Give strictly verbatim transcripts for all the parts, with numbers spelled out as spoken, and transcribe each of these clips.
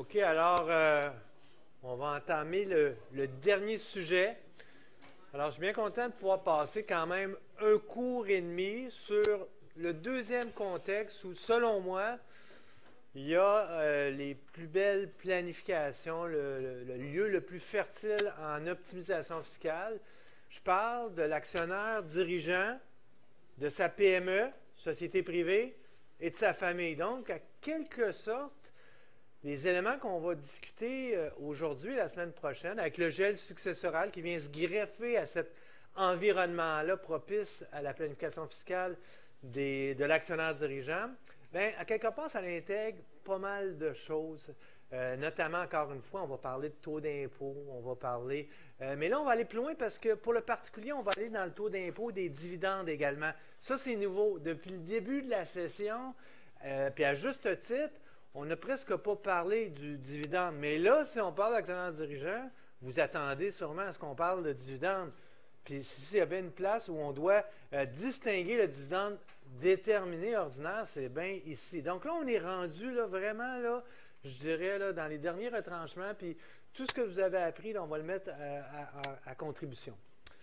OK, alors, euh, on va entamer le, le dernier sujet. Alors, je suis bien content de pouvoir passer quand même un cours et demi sur le deuxième contexte où, selon moi, il y a euh, les plus belles planifications, le, le, le lieu le plus fertile en optimisation fiscale. Je parle de l'actionnaire dirigeant, de sa P M E, société privée, et de sa famille. Donc, à quelque sorte, les éléments qu'on va discuter euh, aujourd'hui, la semaine prochaine, avec le gel successoral qui vient se greffer à cet environnement-là propice à la planification fiscale des, de l'actionnaire dirigeant, bien, à quelque part, ça intègre pas mal de choses. Euh, notamment, encore une fois, on va parler de taux d'impôt, on va parler... Euh, mais là, on va aller plus loin parce que pour le particulier, on va aller dans le taux d'impôt des dividendes également. Ça, c'est nouveau. Depuis le début de la session, euh, puis à juste titre, on n'a presque pas parlé du dividende. Mais là, si on parle d'actionnaire dirigeant, vous attendez sûrement à ce qu'on parle de dividende. Puis s'il y avait une place où on doit euh, distinguer le dividende déterminé ordinaire, c'est bien ici. Donc là, on est rendu là, vraiment, là, je dirais, là, dans les derniers retranchements. Puis tout ce que vous avez appris, là, on va le mettre à, à, à, à contribution.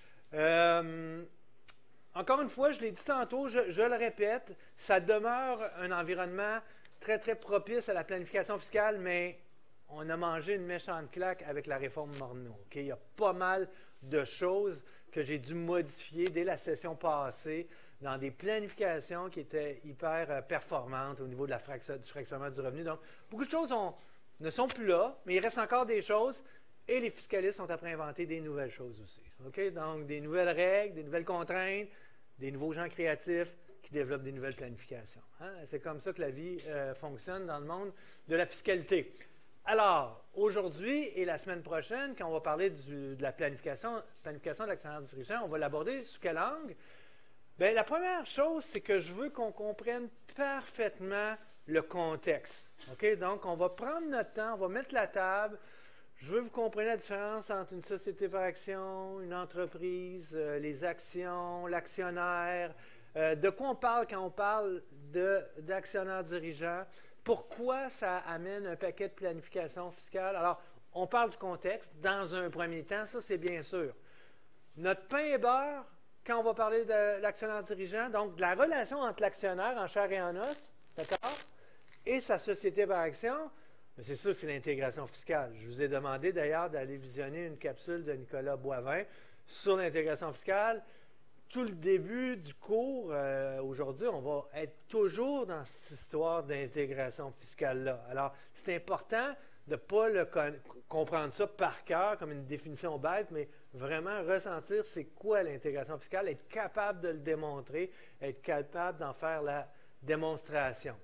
Euh, encore une fois, je l'ai dit tantôt, je, je le répète, ça demeure un environnement très, très propice à la planification fiscale, mais on a mangé une méchante claque avec la réforme Morneau. Okay? Il y a pas mal de choses que j'ai dû modifier dès la session passée dans des planifications qui étaient hyper euh, performantes au niveau de la fraction, du fractionnement du revenu. Donc, beaucoup de choses ont, ne sont plus là, mais il reste encore des choses et les fiscalistes sont après inventer des nouvelles choses aussi. Okay? Donc, des nouvelles règles, des nouvelles contraintes, des nouveaux gens créatifs qui développent des nouvelles planifications. Hein? C'est comme ça que la vie euh, fonctionne dans le monde de la fiscalité. Alors, aujourd'hui et la semaine prochaine, quand on va parler du, de la planification, planification de l'actionnaire dirigeant, on va l'aborder sous quel angle? Bien, la première chose, c'est que je veux qu'on comprenne parfaitement le contexte. OK? Donc, on va prendre notre temps, on va mettre la table. Je veux que vous compreniez la différence entre une société par action, une entreprise, euh, les actions, l'actionnaire. Euh, de quoi on parle quand on parle d'actionnaire dirigeant? Pourquoi ça amène un paquet de planification fiscale? Alors, on parle du contexte dans un premier temps, ça c'est bien sûr. Notre pain et beurre, quand on va parler de l'actionnaire dirigeant, donc de la relation entre l'actionnaire en chair et en os, d'accord, et sa société par action, c'est sûr que c'est l'intégration fiscale. Je vous ai demandé d'ailleurs d'aller visionner une capsule de Nicolas Boivin sur l'intégration fiscale. Tout le début du cours, euh, aujourd'hui, on va être toujours dans cette histoire d'intégration fiscale-là. Alors, c'est important de ne pas le comprendre ça par cœur comme une définition bête, mais vraiment ressentir c'est quoi l'intégration fiscale, être capable de le démontrer, être capable d'en faire la démonstration.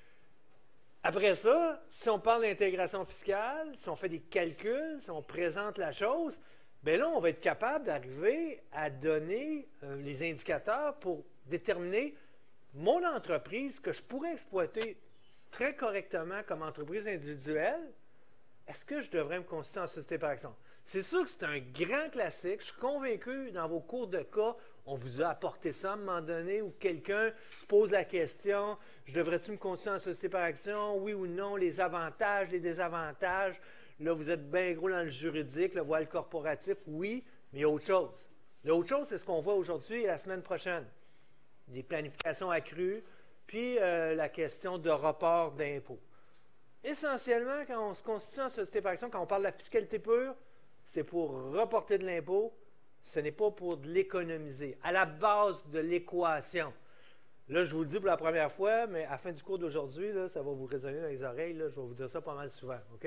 Après ça, si on parle d'intégration fiscale, si on fait des calculs, si on présente la chose, bien là, on va être capable d'arriver à donner euh, les indicateurs pour déterminer mon entreprise que je pourrais exploiter très correctement comme entreprise individuelle. Est-ce que je devrais me constituer en société par action? C'est sûr que c'est un grand classique. Je suis convaincu, dans vos cours de cas, on vous a apporté ça à un moment donné où quelqu'un se pose la question, je devrais-tu me constituer en société par action? Oui ou non? Les avantages, les désavantages. Là, vous êtes bien gros dans le juridique, le voile corporatif, oui, mais il y a autre chose. L'autre chose, c'est ce qu'on voit aujourd'hui et la semaine prochaine. Des planifications accrues, puis euh, la question de report d'impôts. Essentiellement, quand on se constitue en société par action, quand on parle de la fiscalité pure, c'est pour reporter de l'impôt, ce n'est pas pour de l'économiser. À la base de l'équation. Là, je vous le dis pour la première fois, mais à la fin du cours d'aujourd'hui, ça va vous résonner dans les oreilles, là, je vais vous dire ça pas mal souvent. OK?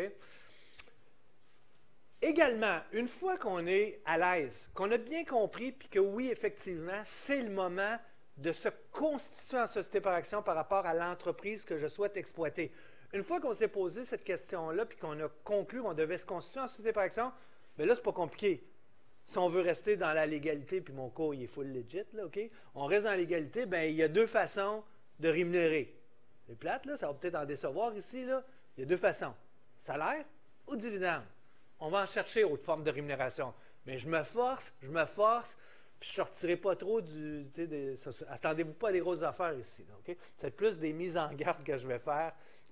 Également, une fois qu'on est à l'aise, qu'on a bien compris, puis que oui, effectivement, c'est le moment de se constituer en société par action par rapport à l'entreprise que je souhaite exploiter. Une fois qu'on s'est posé cette question-là, puis qu'on a conclu qu'on devait se constituer en société par action, bien là, c'est pas compliqué. Si on veut rester dans la légalité, puis mon cours, il est full legit, là, OK? On reste dans la légalité, bien, il y a deux façons de rémunérer. C'est plate, là, ça va peut-être en décevoir ici, là. Il y a deux façons. Salaire ou dividende. On va en chercher autre forme de rémunération. Mais je me force, je me force, puis je ne sortirai pas trop du... Des, attendez-vous pas à des grosses affaires ici. Là, okay? C'est plus des mises en garde que je vais faire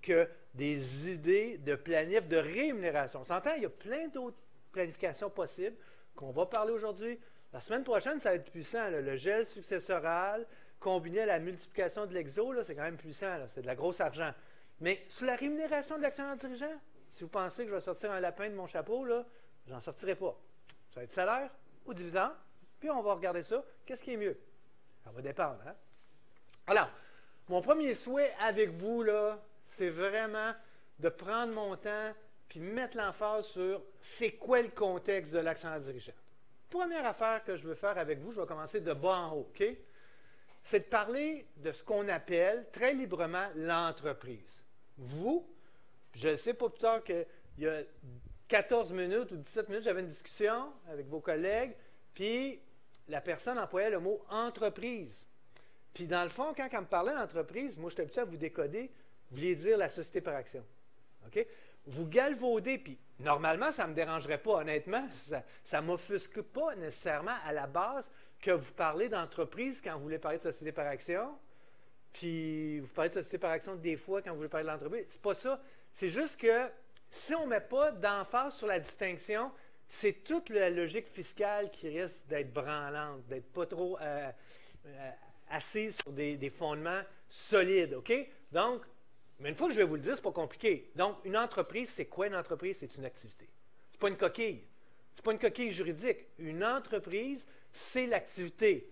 que des idées de planif, de rémunération. On s'entend, il y a plein d'autres planifications possibles qu'on va parler aujourd'hui. La semaine prochaine, ça va être puissant. Là. Le gel successoral combiné à la multiplication de l'exo, c'est quand même puissant. C'est de la grosse argent. Mais sur la rémunération de l'actionnaire dirigeant, si vous pensez que je vais sortir un lapin de mon chapeau, là, je n'en sortirai pas. Ça va être salaire ou dividende, puis on va regarder ça. Qu'est-ce qui est mieux? Ça va dépendre. Hein? Alors, mon premier souhait avec vous, là, c'est vraiment de prendre mon temps puis mettre l'emphase sur c'est quoi le contexte de l'actionnaire dirigeant. Première affaire que je veux faire avec vous, je vais commencer de bas en haut, OK? C'est de parler de ce qu'on appelle très librement l'entreprise. Vous, je ne sais pas plus tard qu'il y a quatorze minutes ou dix-sept minutes, j'avais une discussion avec vos collègues, puis la personne employait le mot entreprise. Puis dans le fond, quand elle me parlait d'entreprise, moi, j'étais habitué à vous décoder, vous vouliez dire la société par action. OK? Vous galvaudez, puis normalement, ça ne me dérangerait pas, honnêtement. Ça ne m'offusque pas nécessairement à la base que vous parlez d'entreprise quand vous voulez parler de société par action, puis vous parlez de société par action des fois quand vous voulez parler de l'entreprise. C'est pas ça. C'est juste que si on ne met pas d'emphase sur la distinction, c'est toute la logique fiscale qui risque d'être branlante, d'être pas trop euh, euh, assise sur des, des fondements solides. OK? Donc, mais une fois que je vais vous le dire, ce n'est pas compliqué. Donc, une entreprise, c'est quoi une entreprise? C'est une activité. Ce n'est pas une coquille. Ce n'est pas une coquille juridique. Une entreprise, c'est l'activité.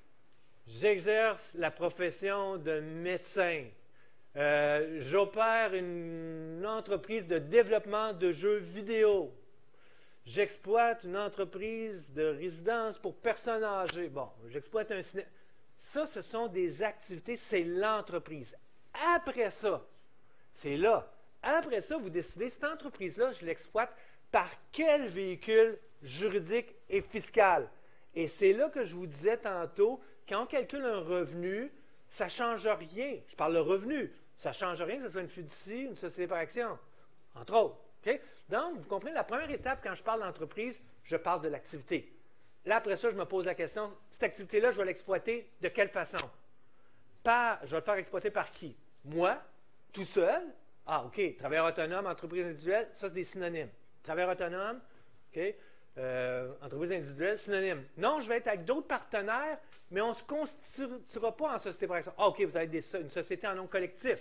J'exerce la profession de médecin. Euh, j'opère une entreprise de développement de jeux vidéo. J'exploite une entreprise de résidence pour personnes âgées. Bon, j'exploite un cinéma. Ça, ce sont des activités, c'est l'entreprise. Après ça, c'est là. Après ça, vous décidez, cette entreprise-là, je l'exploite par quel véhicule juridique et fiscal? Et c'est là que je vous disais tantôt, quand on calcule un revenu, ça ne change rien. Je parle de revenu. Ça ne change rien que ce soit une fiducie, une société par action, entre autres. Okay? Donc, vous comprenez, la première étape, quand je parle d'entreprise, je parle de l'activité. Là, après ça, je me pose la question, cette activité-là, je vais l'exploiter de quelle façon? Par, je vais le faire exploiter par qui? Moi, tout seul? Ah, OK. Travailleur autonome, entreprise individuelle, ça, c'est des synonymes. Travailleur autonome, OK. Euh, entreprise individuelle, synonyme. Non, je vais être avec d'autres partenaires, mais on ne se constituera pas en société par action. Ah, OK, vous allez être des, une société en nom collectif.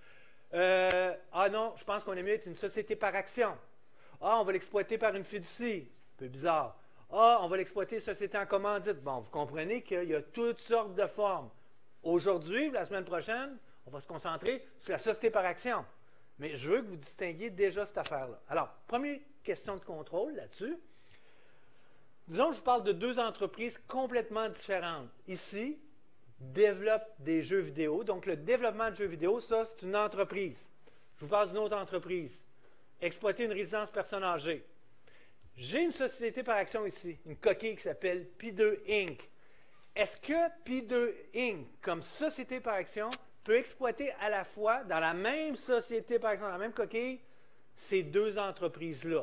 Euh, ah non, je pense qu'on est mieux d'être une société par action. Ah, on va l'exploiter par une fiducie. Un peu bizarre. Ah, on va l'exploiter société en commandite. Bon, vous comprenez qu'il y a toutes sortes de formes. Aujourd'hui, la semaine prochaine, on va se concentrer sur la société par action. Mais je veux que vous distinguiez déjà cette affaire-là. Alors, première question de contrôle là-dessus. Disons que je vous parle de deux entreprises complètement différentes. Ici, développe des jeux vidéo. Donc, le développement de jeux vidéo, ça, c'est une entreprise. Je vous parle d'une autre entreprise. Exploiter une résidence personne âgée. J'ai une société par action ici, une coquille qui s'appelle P deux Incorporated. Est-ce que P deux Incorporated, comme société par action, peut exploiter à la fois, dans la même société par action, dans la même coquille, ces deux entreprises-là?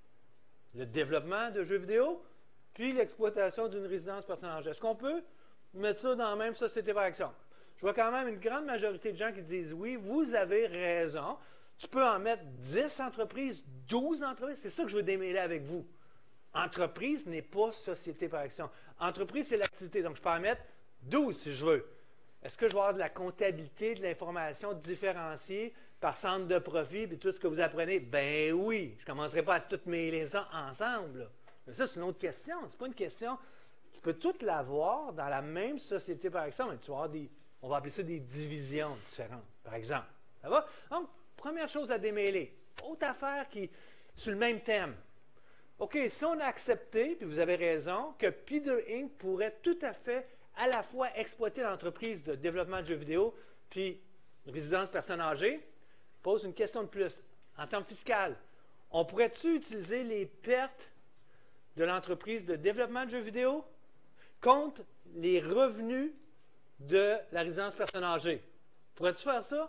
Le développement de jeux vidéo, puis l'exploitation d'une résidence personne âgée. Est-ce qu'on peut mettre ça dans la même société par action? Je vois quand même une grande majorité de gens qui disent oui, vous avez raison. Tu peux en mettre dix entreprises, douze entreprises. C'est ça que je veux démêler avec vous. Entreprise n'est pas société par action. Entreprise, c'est l'activité. Donc, je peux en mettre douze si je veux. Est-ce que je vais avoir de la comptabilité, de l'information différenciée par centre de profit et tout ce que vous apprenez? Ben oui. Je ne commencerai pas à tout mêler ça ensemble. Là. Mais ça, c'est une autre question. Ce n'est pas une question. Tu peux tout l'avoir dans la même société par action, mais tu vas avoir des, on va appeler ça des divisions différentes, par exemple. Ça va? Donc, première chose à démêler. Autre affaire qui, sur le même thème. OK, si on a accepté, puis vous avez raison, que P deux Incorporated pourrait tout à fait à la fois exploiter l'entreprise de développement de jeux vidéo, puis une résidence personne âgée, pose une question de plus. En termes fiscal, on pourrait-tu utiliser les pertes de l'entreprise de développement de jeux vidéo contre les revenus de la résidence personne âgée? Pourrais-tu faire ça?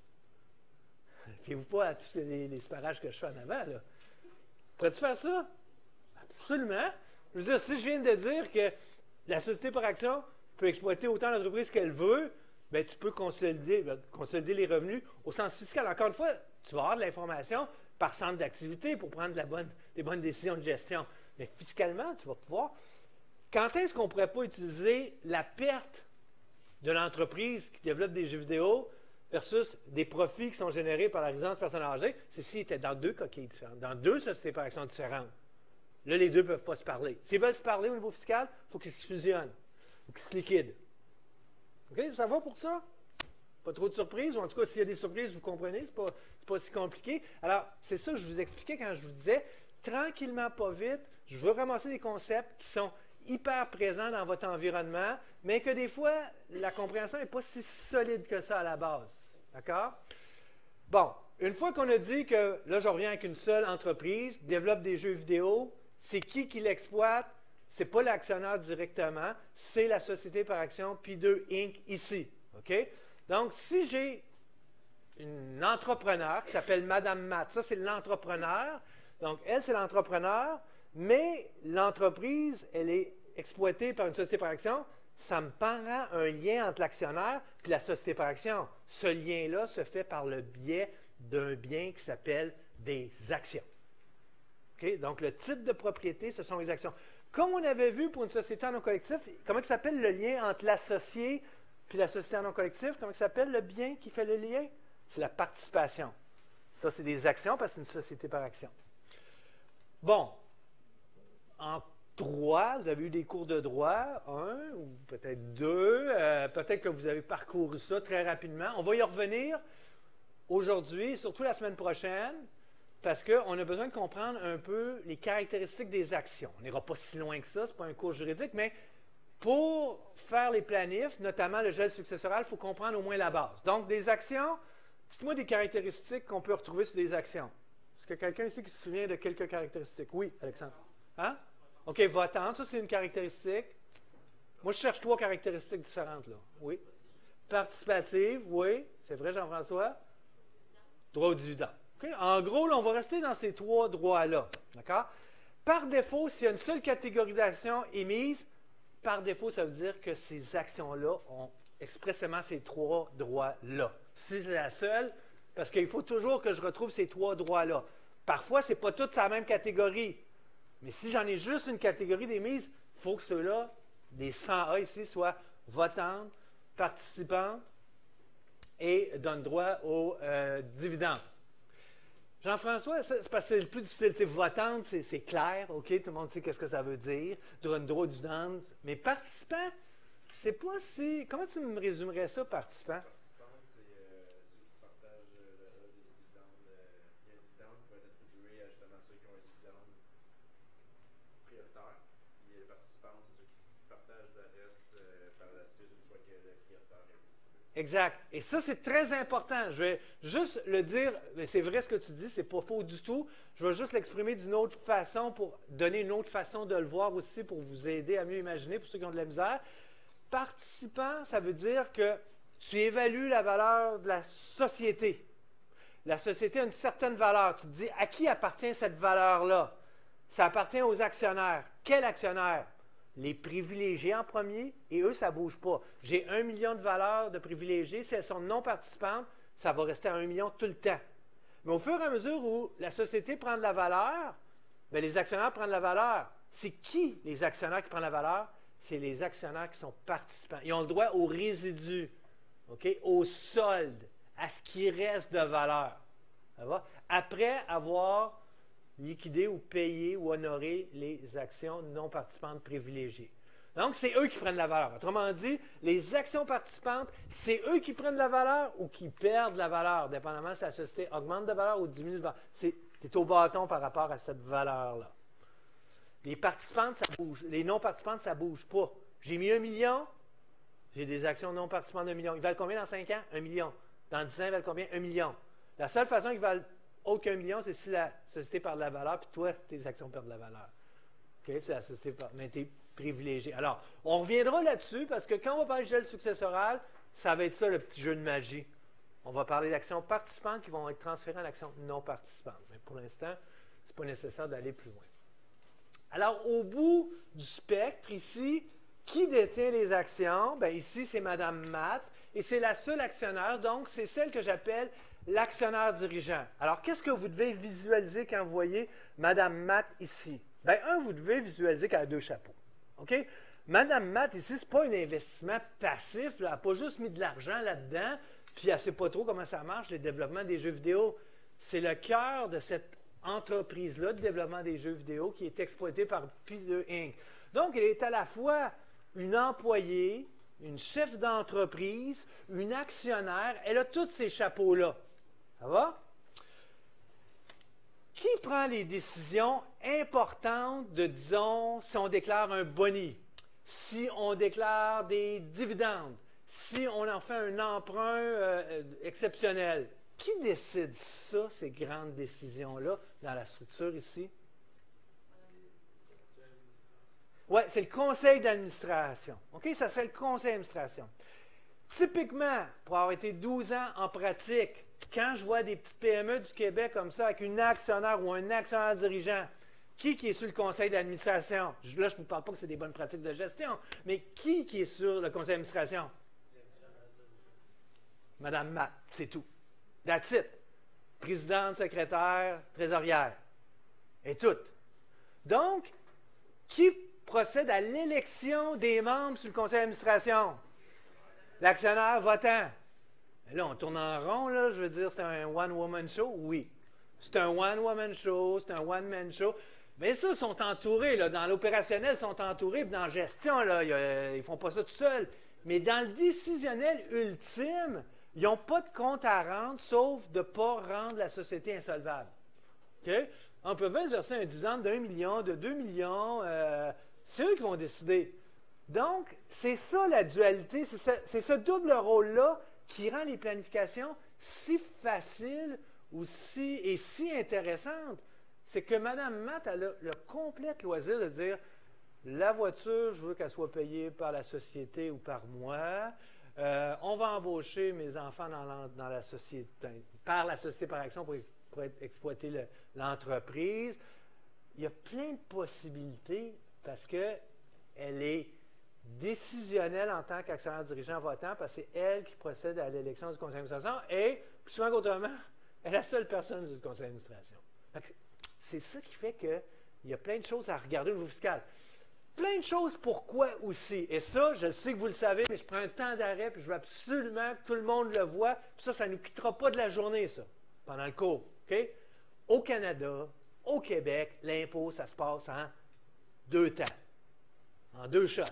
Fiez-vous pas à tous les, les sparages que je fais en avant, là. Pourrais-tu faire ça? Absolument. Je veux dire, si je viens de dire que la société par action peut exploiter autant l'entreprise qu'elle veut, bien, tu peux consolider, consolider les revenus au sens fiscal. Encore une fois, tu vas avoir de l'information par centre d'activité pour prendre de la bonne, des bonnes décisions de gestion. Mais fiscalement, tu vas pouvoir. Quand est-ce qu'on ne pourrait pas utiliser la perte de l'entreprise qui développe des jeux vidéo versus des profits qui sont générés par la résidence personnes âgées? C'est s'ils étaient dans deux coquilles différentes, dans deux sociétés par action différentes. Là, les deux ne peuvent pas se parler. S'ils veulent se parler au niveau fiscal, il faut qu'ils se fusionnent, il faut qu'ils se liquident. OK? Ça va pour ça? Pas trop de surprises, ou en tout cas, s'il y a des surprises, vous comprenez, ce n'est pas, pas si compliqué. Alors, c'est ça que je vous expliquais quand je vous disais, tranquillement, pas vite, je veux ramasser des concepts qui sont hyper présents dans votre environnement, mais que des fois, la compréhension n'est pas si solide que ça à la base. D'accord? Bon, une fois qu'on a dit que, là, je reviens avec une seule entreprise, développe des jeux vidéo, c'est qui qui l'exploite? Ce n'est pas l'actionnaire directement, c'est la société par action P deux Incorporated ici. OK? Donc, si j'ai une entrepreneur qui s'appelle Madame Matt, ça, c'est l'entrepreneur. Donc, elle, c'est l'entrepreneur, mais l'entreprise, elle est exploitée par une société par action. Ça me prend un lien entre l'actionnaire et la société par action. Ce lien-là se fait par le biais d'un bien qui s'appelle des actions. Okay? Donc, le titre de propriété, ce sont les actions. Comme on avait vu pour une société en non collectif, comment il s'appelle le lien entre l'associé et la société en non collectif? Comment il s'appelle le bien qui fait le lien? C'est la participation. Ça, c'est des actions parce que c'est une société par action. Bon, en droit, vous avez eu des cours de droit, un ou peut-être deux. Euh, peut-être que vous avez parcouru ça très rapidement. On va y revenir aujourd'hui, surtout la semaine prochaine, parce qu'on a besoin de comprendre un peu les caractéristiques des actions. On n'ira pas si loin que ça, ce n'est pas un cours juridique, mais pour faire les planifs, notamment le gel successoral, il faut comprendre au moins la base. Donc, des actions, dites-moi des caractéristiques qu'on peut retrouver sur des actions. Est-ce qu'il y a quelqu'un ici qui se souvient de quelques caractéristiques? Oui, Alexandre. Hein? OK, votante, ça c'est une caractéristique. Moi, je cherche trois caractéristiques différentes, là. Oui. Participative, oui. C'est vrai, Jean-François? Droit au dividende. Okay? En gros, là, on va rester dans ces trois droits-là. D'accord? Par défaut, s'il y a une seule catégorie d'actions émise, par défaut, ça veut dire que ces actions-là ont expressément ces trois droits-là. Si c'est la seule, parce qu'il faut toujours que je retrouve ces trois droits-là. Parfois, ce n'est pas toutes la même catégorie. Mais si j'en ai juste une catégorie d'émise, il faut que ceux-là, les cent A ici, soient votantes, participantes et donnent droit aux euh, dividendes. Jean-François, c'est parce que c'est le plus difficile. C'est votante, c'est clair, OK? Tout le monde sait qu'est-ce que ça veut dire. Donne droit aux dividendes. Mais participant, c'est pas si... Comment tu me résumerais ça, participant? Exact. Et ça, c'est très important. Je vais juste le dire, mais c'est vrai ce que tu dis, c'est pas faux du tout. Je vais juste l'exprimer d'une autre façon pour donner une autre façon de le voir aussi pour vous aider à mieux imaginer pour ceux qui ont de la misère. Participant, ça veut dire que tu évalues la valeur de la société. La société a une certaine valeur. Tu te dis, à qui appartient cette valeur-là? Ça appartient aux actionnaires. Quel actionnaire? Les privilégiés en premier, et eux, ça ne bouge pas. J'ai un million de valeurs de privilégiés. Si elles sont non participantes, ça va rester à un million tout le temps. Mais au fur et à mesure où la société prend de la valeur, bien, les actionnaires prennent de la valeur. C'est qui les actionnaires qui prennent la valeur? C'est les actionnaires qui sont participants. Ils ont le droit au résidu, okay? Au solde, à ce qui reste de valeur. Ça va? Après avoir liquider ou payer ou honorer les actions non participantes privilégiées. Donc, c'est eux qui prennent la valeur. Autrement dit, les actions participantes, c'est eux qui prennent la valeur ou qui perdent la valeur, dépendamment si la société augmente de valeur ou diminue de valeur. C'est au bâton par rapport à cette valeur-là. Les participantes, ça bouge. Les non participantes, ça ne bouge pas. J'ai mis un million, j'ai des actions non participantes d'un million. Ils valent combien dans cinq ans? Un million. Dans dix ans, ils valent combien? Un million. La seule façon qu'ils valent autre qu'un million, c'est si la société perd de la valeur, puis toi, tes actions perdent de la valeur. OK? C'est la société perd, mais tu es privilégié. Alors, on reviendra là-dessus, parce que quand on va parler de gel successoral, ça va être ça, le petit jeu de magie. On va parler d'actions participantes qui vont être transférées à l'action non participante. Mais pour l'instant, ce n'est pas nécessaire d'aller plus loin. Alors, au bout du spectre, ici, Qui détient les actions? Bien, ici, c'est Mme Matt, et c'est la seule actionnaire, donc c'est celle que j'appelle l'actionnaire dirigeant. Alors, qu'est-ce que vous devez visualiser quand vous voyez Mme Matt ici? Bien, un, vous devez visualiser qu'elle a deux chapeaux. OK? Mme Matt, ici, ce n'est pas un investissement passif. Là. Elle n'a pas juste mis de l'argent là-dedans, puis elle ne sait pas trop comment ça marche, le développement des jeux vidéo. C'est le cœur de cette entreprise-là de développement des jeux vidéo qui est exploitée par P deux Incorporated. Donc, elle est à la fois une employée, une chef d'entreprise, une actionnaire. Elle a tous ces chapeaux-là. Ça va? Qui prend les décisions importantes de, disons, si on déclare un boni, si on déclare des dividendes, si on en fait un emprunt euh, exceptionnel? Qui décide ça, ces grandes décisions-là, dans la structure ici? Oui, c'est le conseil d'administration. OK? Ça, c'est le conseil d'administration. Typiquement, pour avoir été douze ans en pratique, quand je vois des petites P M E du Québec comme ça, avec une actionnaire ou un actionnaire dirigeant, qui, qui est sur le conseil d'administration? Là, je ne vous parle pas que c'est des bonnes pratiques de gestion, mais qui, qui est sur le conseil d'administration? Mme Matt, c'est tout. That's it. Présidente, secrétaire, trésorière. Et tout. Donc, qui procède à l'élection des membres sur le conseil d'administration? L'actionnaire votant. Et là, on tourne en rond, là. Je veux dire, c'est un one-woman show? Oui. C'est un one-woman show, c'est un one-man show. Bien sûr, ils sont entourés, là. Dans l'opérationnel, ils sont entourés, puis dans la gestion, là, ils ne font pas ça tout seuls. Mais dans le décisionnel ultime, ils n'ont pas de compte à rendre, sauf de ne pas rendre la société insolvable. OK? On peut bien se verser un dividende d'un million, de deux millions. Euh, c'est eux qui vont décider. Donc, c'est ça la dualité. C'est ce, c'est ce double rôle-là qui rend les planifications si faciles ou si, et si intéressantes. C'est que Mme Matt a le, le complet loisir de dire la voiture, je veux qu'elle soit payée par la société ou par moi. Euh, on va embaucher mes enfants dans la, dans la société, par la société par action pour, pour être, exploiter le, l'entreprise. Il y a plein de possibilités parce qu'elle est décisionnelle en tant qu'actionnaire dirigeant votant parce que c'est elle qui procède à l'élection du conseil d'administration et, plus souvent qu'autrement, elle est la seule personne du conseil d'administration. C'est ça qui fait qu'il y a plein de choses à regarder au niveau fiscal. Plein de choses pourquoi aussi. Et ça, je sais que vous le savez, mais je prends un temps d'arrêt puis je veux absolument que tout le monde le voit. Puis ça, ça ne nous quittera pas de la journée, ça, pendant le cours. OK? Au Canada, au Québec, l'impôt, ça se passe en deux temps, en deux shots.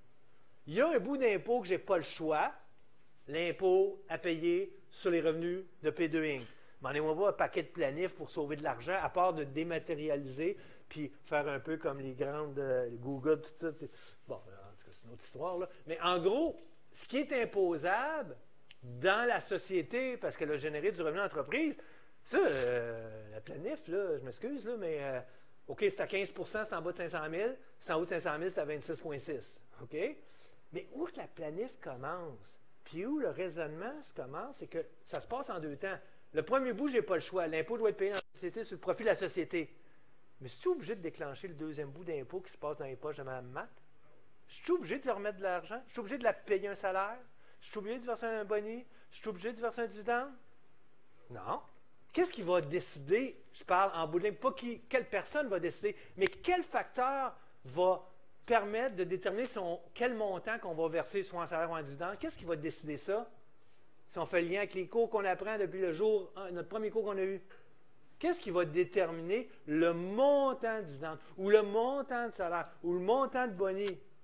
Il y a un bout d'impôt que je n'ai pas le choix, l'impôt à payer sur les revenus de P deux Incorporated. Demandez-moi pas un paquet de planifs pour sauver de l'argent, à part de dématérialiser puis faire un peu comme les grandes euh, Google, tout ça. Bon, en tout cas, c'est une autre histoire, là. Mais en gros, ce qui est imposable dans la société, parce qu'elle a généré du revenu d'entreprise, ça, euh, la planif, là, je m'excuse, là, mais euh, OK, c'est à quinze pour cent, c'est en bas de cinq cent mille. C'est en haut de cinq cent mille, c'est à vingt-six virgule six. OK? Mais où que la planif commence, puis où le raisonnement se commence, c'est que ça se passe en deux temps. Le premier bout, je n'ai pas le choix. L'impôt doit être payé dans la société sur le profit de la société. Mais suis-tu obligé de déclencher le deuxième bout d'impôt qui se passe dans les poches de Mme Matt? Je suis obligé de lui remettre de l'argent? Je suis obligé de la payer un salaire? Je suis obligé de verser un boni? Je suis obligé de verser un dividende? Non. Qu'est-ce qui va décider? Je parle en bout de ligne, pas qui, quelle personne va décider, mais quel facteur va permettre de déterminer son, quel montant qu'on va verser, soit en salaire ou en dividende? Qu'est-ce qui va décider ça? Si on fait le lien avec les cours qu'on apprend depuis le jour, notre premier cours qu'on a eu. Qu'est-ce qui va déterminer le montant de dividende, ou le montant de salaire, ou le montant de boni?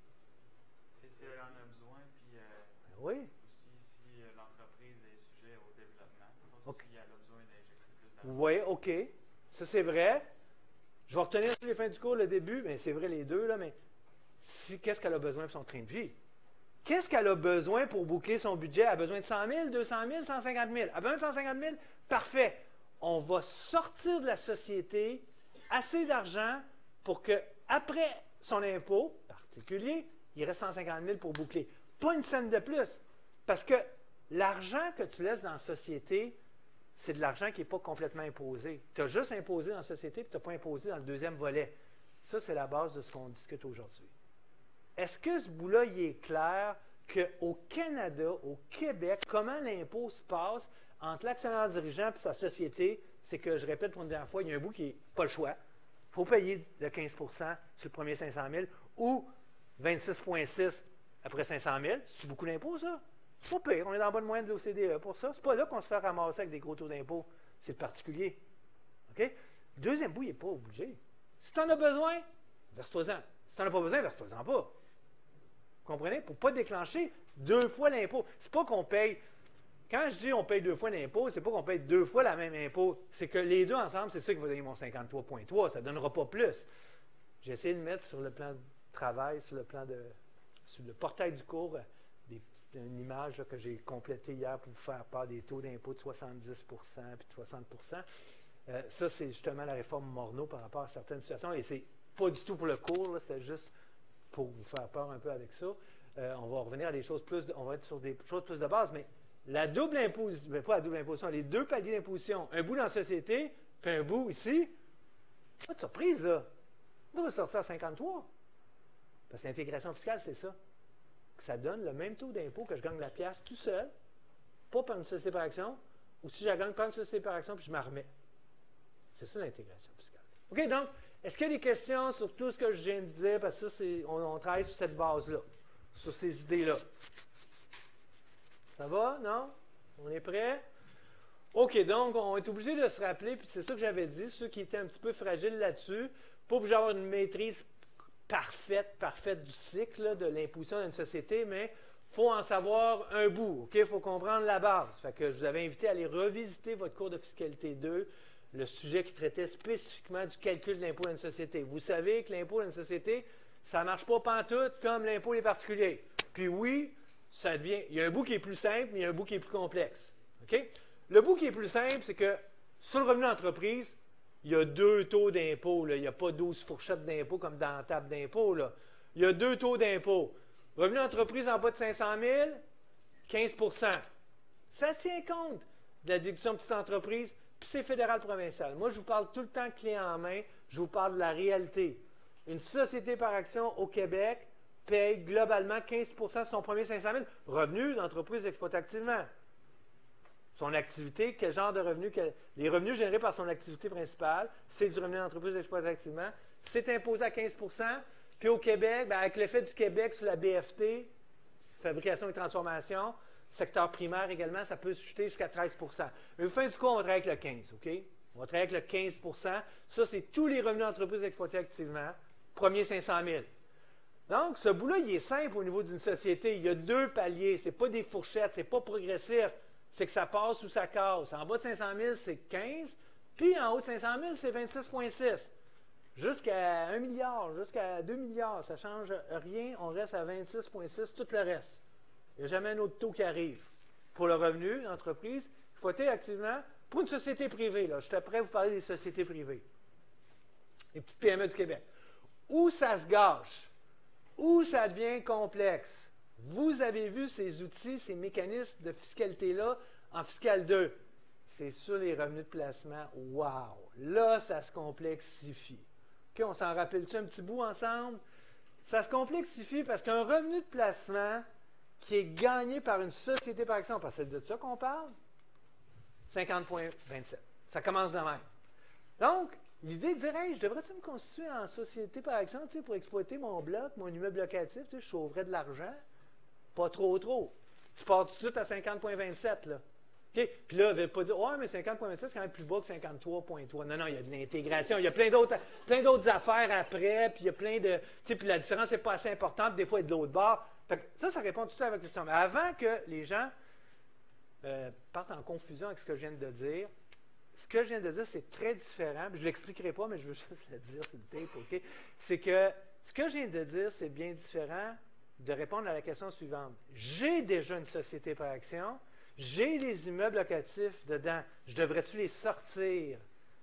C'est si elle en a besoin, puis euh, oui. aussi si euh, l'entreprise est sujet au développement. Okay. Si elle a besoin d'injecter plus d'argent. Oui, OK. Ça, c'est vrai. Je vais retenir sur les fins du cours le début, mais c'est vrai les deux, là, mais si, qu'est-ce qu'elle a besoin pour son train de vie? Qu'est-ce qu'elle a besoin pour boucler son budget? Elle a besoin de cent mille, deux cent mille, cent cinquante mille. Elle a besoin de cent cinquante mille? Parfait. On va sortir de la société assez d'argent pour que, après son impôt particulier, il reste cent cinquante mille pour boucler. Pas une scène de plus. Parce que l'argent que tu laisses dans la société, c'est de l'argent qui n'est pas complètement imposé. Tu as juste imposé dans la société, puis tu n'as pas imposé dans le deuxième volet. Ça, c'est la base de ce qu'on discute aujourd'hui. est-ce que ce bout-là, il est clair qu'au Canada, au Québec, comment l'impôt se passe entre l'actionnaire dirigeant et sa société? C'est que, je répète pour une dernière fois, il y a un bout qui n'est pas le choix. Il faut payer de quinze pour cent sur le premier cinq cent mille ou vingt-six virgule six après cinq cent mille. C'est beaucoup d'impôt, ça? C'est pas pire. On est dans le bas de moyenne de l'O C D E pour ça. C'est pas là qu'on se fait ramasser avec des gros taux d'impôt. C'est le particulier. OK? Le deuxième bout, il n'est pas obligé. Si tu en as besoin, verse-toi-en. Si tu n'en as pas besoin, verse-toi-en pas. Vous comprenez? Pour ne pas déclencher deux fois l'impôt. C'est pas qu'on paye. Quand je dis on paye deux fois l'impôt, c'est pas qu'on paye deux fois la même impôt. C'est que les deux ensemble, c'est ça qui va donner mon cinquante-trois virgule trois. Ça ne donnera pas plus. J'ai essayé de mettre sur le plan de travail, sur le plan de. Sur le portail du cours, des, une image là, que j'ai complétée hier pour vous faire part des taux d'impôt de soixante-dix pour cent puis de soixante pour cent. Euh, ça, c'est justement la réforme Morneau par rapport à certaines situations. Et c'est pas du tout pour le cours, c'était juste pour vous faire peur un peu avec ça. Euh, on va revenir à des choses plus, de, on va être sur des choses plus de base, mais la double imposition, mais pas la double imposition, les deux paliers d'imposition, un bout dans la société, puis un bout ici, pas de surprise, là. On va sortir à cinquante-trois. Parce que l'intégration fiscale, c'est ça. Que ça donne le même taux d'impôt que je gagne la pièce tout seul, pas par une société par action, ou si je la gagne par une société par action, puis je m'en remets. C'est ça l'intégration fiscale. OK, donc, est-ce qu'il y a des questions sur tout ce que je viens de dire? Parce que ça, c'est, on, on travaille sur cette base-là, sur ces idées-là. Ça va? Non? On est prêt? OK, donc, on est obligé de se rappeler, puis c'est ça que j'avais dit, ceux qui étaient un petit peu fragiles là-dessus, pas obligé d'avoir une maîtrise parfaite, parfaite du cycle là, de l'imposition d'une société, mais il faut en savoir un bout. OK? Il faut comprendre la base. Fait que je vous avais invité à aller revisiter votre cours de fiscalité deux, le sujet qui traitait spécifiquement du calcul de l'impôt d'une société. Vous savez que l'impôt d'une société, ça ne marche pas pantoute comme l'impôt des particuliers. Puis oui, ça devient. Il y a un bout qui est plus simple, mais il y a un bout qui est plus complexe. OK? Le bout qui est plus simple, c'est que sur le revenu d'entreprise, il y a deux taux d'impôt. Il n'y a pas douze fourchettes d'impôt comme dans la table d'impôt. Là. Il y a deux taux d'impôt. Revenu d'entreprise en bas de cinq cent mille, quinze pour cent. Ça tient compte de la déduction de petite entreprise, puis c'est fédéral-provincial. Moi, je vous parle tout le temps clé en main. Je vous parle de la réalité. Une société par action au Québec paye globalement quinze pour cent de son premier cinq cent mille. Revenu d'entreprise exploitée activement. Son activité, quel genre de revenus, quel, les revenus générés par son activité principale, c'est du revenu d'entreprise exploitée activement. C'est imposé à quinze pour cent. Puis au Québec, bien, avec l'effet du Québec sur la B F T, fabrication et transformation, secteur primaire également, ça peut se jeter jusqu'à treize pour cent. Mais au fin du coup, on va travailler avec le quinze, OK? On va travailler avec le quinze pour cent. Ça, c'est tous les revenus d'entreprise exploitée activement. Premier cinq cent mille. Donc, ce bout-là, il est simple au niveau d'une société. Il y a deux paliers. Ce n'est pas des fourchettes, ce n'est pas progressif. C'est que ça passe ou ça casse. En bas de cinq cent mille, c'est quinze. Puis en haut de cinq cent mille, c'est vingt-six virgule six. Jusqu'à un milliard, jusqu'à deux milliards, ça ne change rien. On reste à vingt-six virgule six, tout le reste. Il n'y a jamais un autre taux qui arrive. Pour le revenu d'entreprise, exploité activement, pour une société privée, là, je suis prêt à vous parler des sociétés privées. Les petites P M E du Québec. Où ça se gâche, où ça devient complexe. Vous avez vu ces outils, ces mécanismes de fiscalité-là en fiscal deux. C'est sur les revenus de placement. Wow! Là, ça se complexifie. OK, on s'en rappelle-tu un petit bout ensemble? Ça se complexifie parce qu'un revenu de placement qui est gagné par une société par action, parce que c'est de ça qu'on parle, cinquante virgule vingt-sept. Ça commence de même. Donc, l'idée de dire, hey, je devrais-tu me constituer en société par action pour exploiter mon bloc, mon immeuble locatif, je sauverais de l'argent? Pas trop, trop. Tu pars tout de suite à cinquante virgule vingt-sept, là. OK? Puis là, ne veut pas dire, ouais, mais cinquante virgule vingt-sept, c'est quand même plus bas que cinquante-trois virgule trois. Non, non, il y a de l'intégration. Il y a plein d'autres, plein d'autres affaires après, puis il y a plein de. Tu sais, puis la différence n'est pas assez importante, des fois, elle est de l'autre bord. Fait que ça, ça répond tout à la question. Mais avant que les gens euh, partent en confusion avec ce que je viens de dire, ce que je viens de dire, c'est très différent. Je ne l'expliquerai pas, mais je veux juste le dire sur le tape, OK? C'est que ce que je viens de dire, c'est bien différent de répondre à la question suivante. J'ai déjà une société par action, j'ai des immeubles locatifs dedans, je devrais-tu les sortir?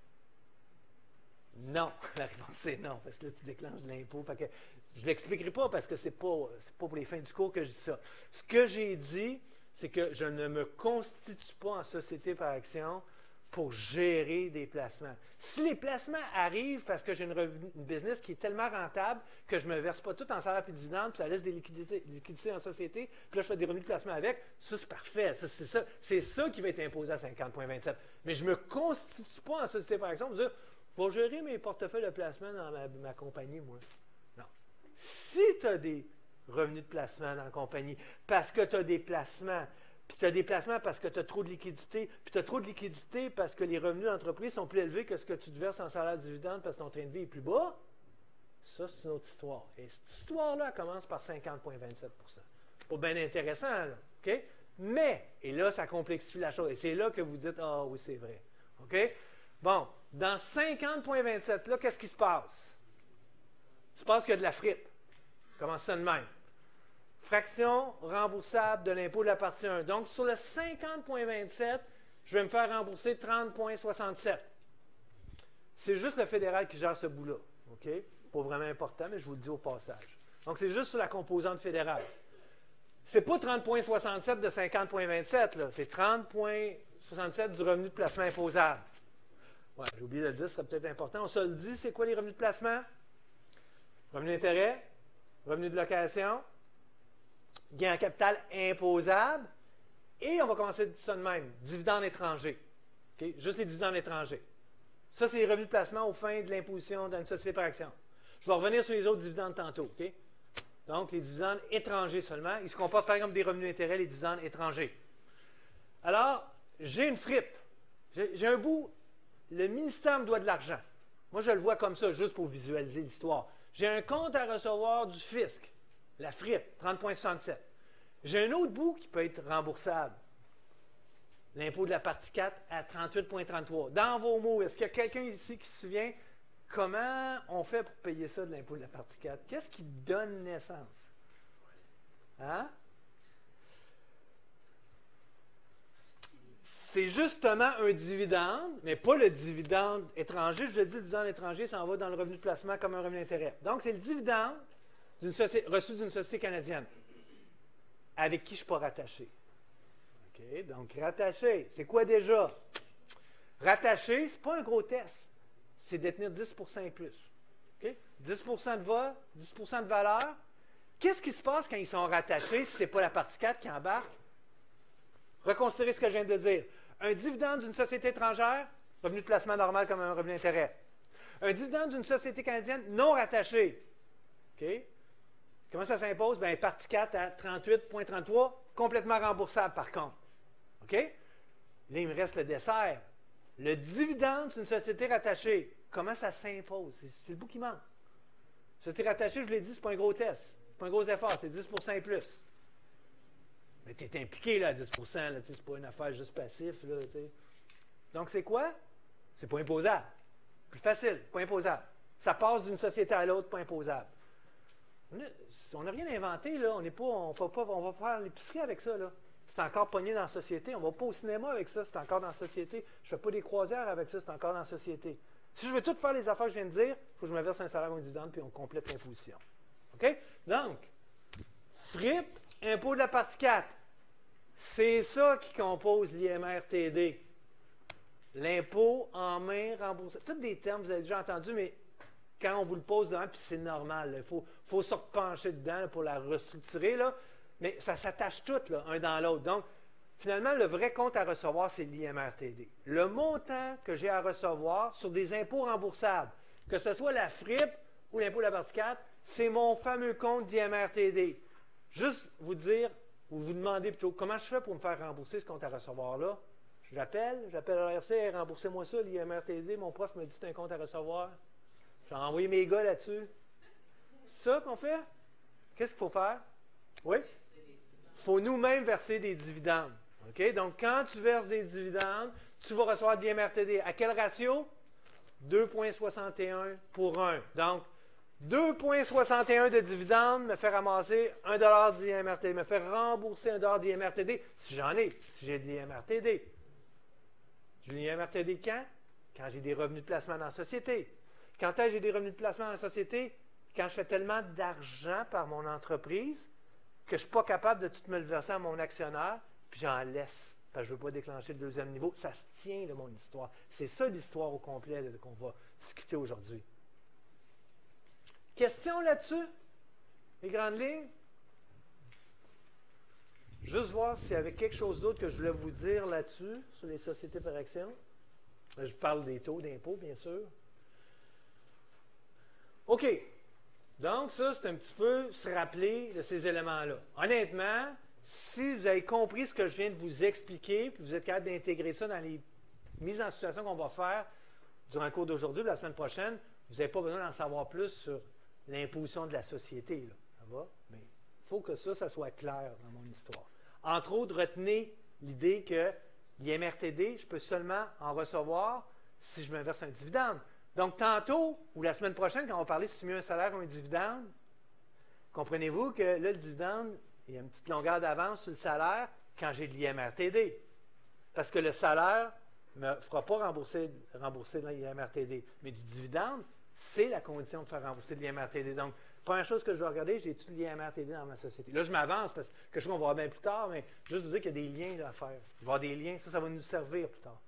Non. La réponse est non, parce que là, tu déclenches de l'impôt. Fait que je ne l'expliquerai pas parce que ce n'est pas, c'est pas pour les fins du cours que je dis ça. Ce que j'ai dit, c'est que je ne me constitue pas en société par action pour gérer des placements. Si les placements arrivent parce que j'ai une, revenu, une business qui est tellement rentable que je ne me verse pas tout en salaire et dividendes, puis ça laisse des liquidités, liquidités en société, puis là, je fais des revenus de placement avec, ça, c'est parfait. Ça, c'est, ça, c'est ça qui va être imposé à cinquante virgule vingt-sept. Mais je ne me constitue pas en société par action pour dire, je vais gérer mes portefeuilles de placement dans ma, ma compagnie, moi. Non. Si tu as des revenus de placement dans la compagnie, parce que tu as des placements, puis tu as des placements parce que tu as trop de liquidité, puis tu as trop de liquidité parce que les revenus d'entreprise sont plus élevés que ce que tu te verses en salaire dividende parce que ton train de vie est plus bas, ça, c'est une autre histoire. Et cette histoire-là commence par cinquante virgule vingt-sept pour cent. Pas bien intéressant, là. OK? Mais, et là, ça complexifie la chose. Et c'est là que vous dites, ah oui, c'est vrai. OK? Bon, dans cinquante virgule vingt-sept, là, qu'est-ce qui se passe? Il se passe qu'il y a de la fripe. Commence ça de même. Fraction remboursable de l'impôt de la partie un. Donc, sur le cinquante virgule vingt-sept, je vais me faire rembourser trente virgule soixante-sept. C'est juste le fédéral qui gère ce bout-là. OK? Pas vraiment important, mais je vous le dis au passage. Donc, c'est juste sur la composante fédérale. Ce n'est pas trente virgule soixante-sept de cinquante virgule vingt-sept, là. C'est trente virgule soixante-sept du revenu de placement imposable. Ouais, j'ai oublié de le dire, ce serait peut-être important. On se le dit, c'est quoi les revenus de placement? Revenu d'intérêt, revenu de location, gain en capital imposable, et on va commencer ça de même, dividendes étrangers. Okay? Juste les dividendes étrangers. Ça, c'est les revenus de placement aux fins de l'imposition d'une société par action. Je vais revenir sur les autres dividendes tantôt. Okay? Donc, les dividendes étrangers seulement. Ils se comportent par exemple des revenus d'intérêt, les dividendes étrangers. Alors, j'ai une fripe. J'ai, j'ai un bout. Le ministère me doit de l'argent. Moi, je le vois comme ça, juste pour visualiser l'histoire. J'ai un compte à recevoir du fisc. La fripe, trente virgule soixante-sept. J'ai un autre bout qui peut être remboursable. L'impôt de la partie quatre à trente-huit virgule trente-trois. Dans vos mots, est-ce qu'il y a quelqu'un ici qui se souvient comment on fait pour payer ça de l'impôt de la partie quatre? Qu'est-ce qui donne naissance? Hein? C'est justement un dividende, mais pas le dividende étranger. Je le dis, le dividende étranger, ça en va dans le revenu de placement comme un revenu d'intérêt. Donc, c'est le dividende d'une société, reçu d'une société canadienne avec qui je ne suis pas rattaché. OK? Donc, rattaché, c'est quoi déjà? Rattaché, ce n'est pas un gros test. C'est détenir dix pour cent et plus. OK? dix pour cent de vol, dix pour cent de valeur. Qu'est-ce qui se passe quand ils sont rattachés si ce n'est pas la partie quatre qui embarque? Reconsidérez ce que je viens de dire. Un dividende d'une société étrangère, revenu de placement normal comme un revenu d'intérêt. Un dividende d'une société canadienne non rattachée. OK? Comment ça s'impose? Bien, partie quatre à trente-huit virgule trente-trois, complètement remboursable par contre. OK? Là, il me reste le dessert. Le dividende d'une société rattachée, comment ça s'impose? C'est, c'est le bout qui manque. Société rattachée, je l'ai dit, ce n'est pas un gros test. Ce n'est pas un gros effort, c'est dix pour cent et plus. Mais tu es impliqué là, à dix pour cent, ce n'est pas une affaire juste passif. Là, donc, c'est quoi? C'est pas imposable. Plus facile, pas imposable. Ça passe d'une société à l'autre, pas imposable. On n'a rien inventé, là. On n'est pas, on va pas, on va faire l'épicerie avec ça, là. C'est encore pogné dans la société. On ne va pas au cinéma avec ça, c'est encore dans la société. Je ne fais pas des croisières avec ça, c'est encore dans la société. Si je veux tout faire les affaires que je viens de dire, il faut que je me verse un salaire ou un dividende, puis on complète l'imposition. OK? Donc, fripe, impôt de la partie quatre. C'est ça qui compose l'I M R T D. L'impôt en main remboursé. Tous des termes, vous avez déjà entendu, mais quand on vous le pose devant, puis c'est normal. Il faut, faut se repencher dedans là, pour la restructurer. Là. Mais ça s'attache tout, là, un dans l'autre. Donc, finalement, le vrai compte à recevoir, c'est l'I M R T D. Le montant que j'ai à recevoir sur des impôts remboursables, que ce soit la fripe ou l'impôt de la partie quatre, c'est mon fameux compte d'I M R T D. Juste vous dire, ou vous demander plutôt, comment je fais pour me faire rembourser ce compte à recevoir-là? J'appelle, j'appelle à l'A R C, remboursez-moi ça, l'I M R T D. Mon prof me dit c'est un compte à recevoir. J'ai envoyé mes gars là-dessus. C'est ça qu'on fait? Qu'est-ce qu'il faut faire? Oui? Il faut nous-mêmes verser des dividendes. OK? Donc, quand tu verses des dividendes, tu vas recevoir de l'I M R T D. À quel ratio? deux virgule soixante et un pour un. Donc, deux virgule soixante et un de dividendes me fait ramasser un dollar d'I M R T D, me fait rembourser un dollar d'I M R T D, si j'en ai, si j'ai de l'I M R T D. J'ai de l'I M R T D quand? Quand j'ai des revenus de placement dans la société. Quand est-ce que j'ai des revenus de placement dans la société? Quand je fais tellement d'argent par mon entreprise que je ne suis pas capable de tout me le verser à mon actionnaire, puis j'en laisse parce que je ne veux pas déclencher le deuxième niveau. Ça se tient, là, mon histoire. C'est ça l'histoire au complet là, qu'on va discuter aujourd'hui. Questions là-dessus? Les grandes lignes? Juste voir s'il y avait quelque chose d'autre que je voulais vous dire là-dessus, sur les sociétés par action. Je parle des taux d'impôt, bien sûr. OK. Donc, ça, c'est un petit peu se rappeler de ces éléments-là. Honnêtement, si vous avez compris ce que je viens de vous expliquer, puis vous êtes capable d'intégrer ça dans les mises en situation qu'on va faire durant le cours d'aujourd'hui ou la semaine prochaine, vous n'avez pas besoin d'en savoir plus sur l'imposition de la société. Là. Ça va? Mais il faut que ça, ça soit clair dans mon histoire. Entre autres, retenez l'idée que l'I M R T D, je peux seulement en recevoir si je me verse un dividende. Donc, tantôt, ou la semaine prochaine, quand on va parler si tu mets un salaire ou un dividende, comprenez-vous que là, le dividende, il y a une petite longueur d'avance sur le salaire quand j'ai de l'I M R T D. Parce que le salaire ne me fera pas rembourser, rembourser de l'I M R T D. Mais du dividende, c'est la condition de faire rembourser de l'I M R T D. Donc, première chose que je vais regarder, j'ai-tu de l'I M R T D dans ma société? Là, je m'avance parce que quelque chose qu'on va voir bien plus tard, mais juste vous dire qu'il y a des liens là, à faire. Il va y avoir des liens, ça, ça va nous servir plus tard.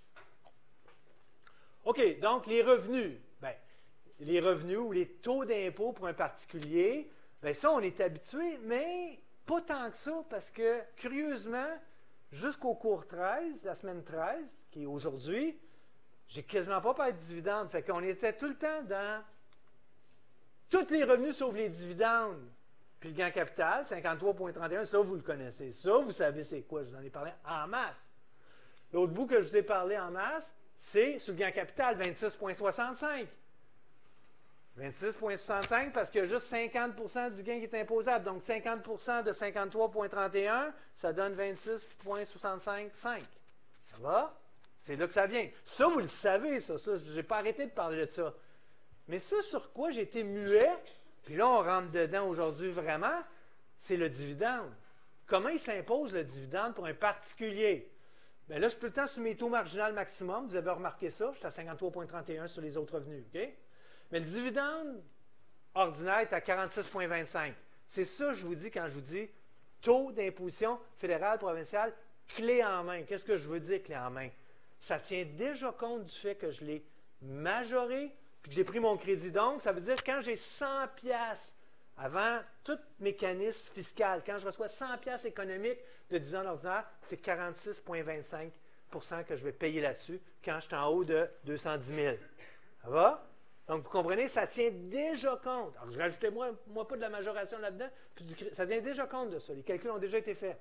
OK, donc les revenus. Bien, les revenus ou les taux d'impôt pour un particulier, bien ça, on est habitué, mais pas tant que ça, parce que, curieusement, jusqu'au cours treize, la semaine treize, qui est aujourd'hui, j'ai quasiment pas parlé de dividendes. Fait qu'on était tout le temps dans tous les revenus sauf les dividendes. Puis le gain capital, cinquante-trois virgule trente et un, ça, vous le connaissez. Ça, vous savez c'est quoi. Je vous en ai parlé en masse. L'autre bout que je vous ai parlé en masse, c'est sur le gain capital, vingt-six virgule soixante-cinq. vingt-six virgule soixante-cinq parce qu'il y a juste cinquante pour cent du gain qui est imposable. Donc, cinquante pour cent de cinquante-trois virgule trente et un, ça donne vingt-six virgule soixante-cinq cinq. Ça va? C'est là que ça vient. Ça, vous le savez, ça. ça je n'ai pas arrêté de parler de ça. Mais ça, sur quoi j'ai été muet, puis là, on rentre dedans aujourd'hui vraiment, c'est le dividende. Comment il s'impose le dividende pour un particulier? Bien là, je suis tout le temps sur mes taux marginal maximum. Vous avez remarqué ça. Je suis à cinquante-trois virgule trente et un sur les autres revenus. Okay? Mais le dividende ordinaire est à quarante-six virgule vingt-cinq. C'est ça que je vous dis quand je vous dis taux d'imposition fédérale, provinciale, clé en main. Qu'est-ce que je veux dire, clé en main? Ça tient déjà compte du fait que je l'ai majoré puis que j'ai pris mon crédit. Donc, ça veut dire que quand j'ai cent piastres avant tout mécanisme fiscal, quand je reçois cent piastres économiques de dividende ordinaire, c'est quarante-six virgule vingt-cinq pour cent que je vais payer là-dessus quand je suis en haut de deux cent dix mille. Ça va? Donc, vous comprenez, ça tient déjà compte. Alors, rajoutez-moi moi pas de la majoration là-dedans, puis du, ça tient déjà compte de ça. Les calculs ont déjà été faits.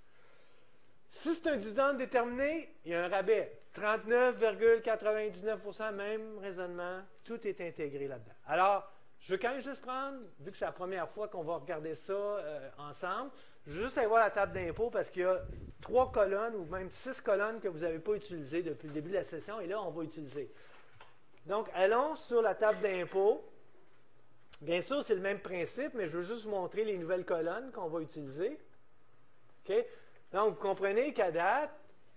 Si c'est un dividende déterminé, il y a un rabais. trente-neuf virgule quatre-vingt-dix-neuf pour cent, même raisonnement, tout est intégré là-dedans. Alors, je veux quand même juste prendre, vu que c'est la première fois qu'on va regarder ça euh, ensemble, juste aller voir la table d'impôt parce qu'il y a trois colonnes ou même six colonnes que vous n'avez pas utilisées depuis le début de la session et là, on va utiliser. Donc, allons sur la table d'impôt. Bien sûr, c'est le même principe, mais je veux juste vous montrer les nouvelles colonnes qu'on va utiliser. OK? Donc, vous comprenez qu'à date,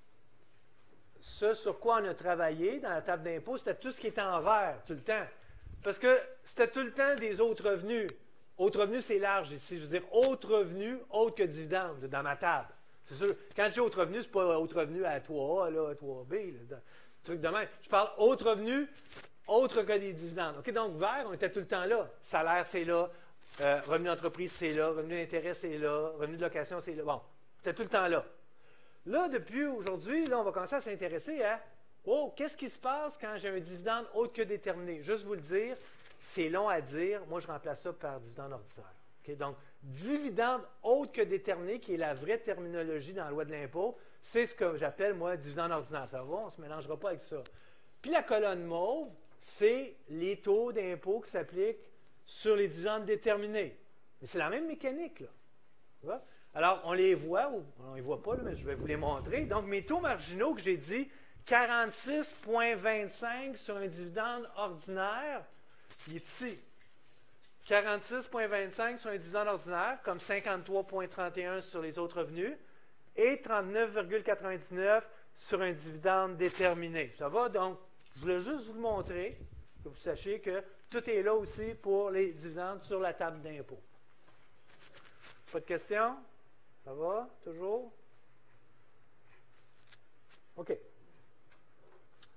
ce sur quoi on a travaillé dans la table d'impôt, c'était tout ce qui était en vert, tout le temps. Parce que c'était tout le temps des autres revenus. Autres revenus, c'est large ici. Je veux dire, autres revenus, autres que dividendes, dans ma table. C'est sûr, quand je dis autres revenus, ce n'est pas autres revenus à trois A, là, à trois B, là, truc de même. Je parle autres revenus, autres que des dividendes. OK, donc, vert, on était tout le temps là. Salaire, c'est là. Euh, revenu d'entreprise, c'est là. Revenu d'intérêt, c'est là. Revenu de location, c'est là. Bon, c'était tout le temps là. Là, depuis aujourd'hui, là, on va commencer à s'intéresser à oh, qu'est-ce qui se passe quand j'ai un dividende autre que déterminé? Juste vous le dire, c'est long à dire. Moi, je remplace ça par dividende ordinaire. Okay? Donc, dividende autre que déterminé, qui est la vraie terminologie dans la loi de l'impôt, c'est ce que j'appelle, moi, dividende ordinaire. Ça va? On ne se mélangera pas avec ça. Puis la colonne mauve, c'est les taux d'impôt qui s'appliquent sur les dividendes déterminés. Mais c'est la même mécanique, là. Tu vois? Alors, on les voit, ou on ne les voit pas, là, mais je vais vous les montrer. Donc, mes taux marginaux que j'ai dit, quarante-six virgule vingt-cinq sur un dividende ordinaire, il est ici. quarante-six virgule vingt-cinq sur un dividende ordinaire, comme cinquante-trois virgule trente et un sur les autres revenus, et trente-neuf virgule quatre-vingt-dix-neuf sur un dividende déterminé. Ça va? Donc, je voulais juste vous le montrer, que vous sachiez que tout est là aussi pour les dividendes sur la table d'impôt. Pas de questions? Ça va? Toujours?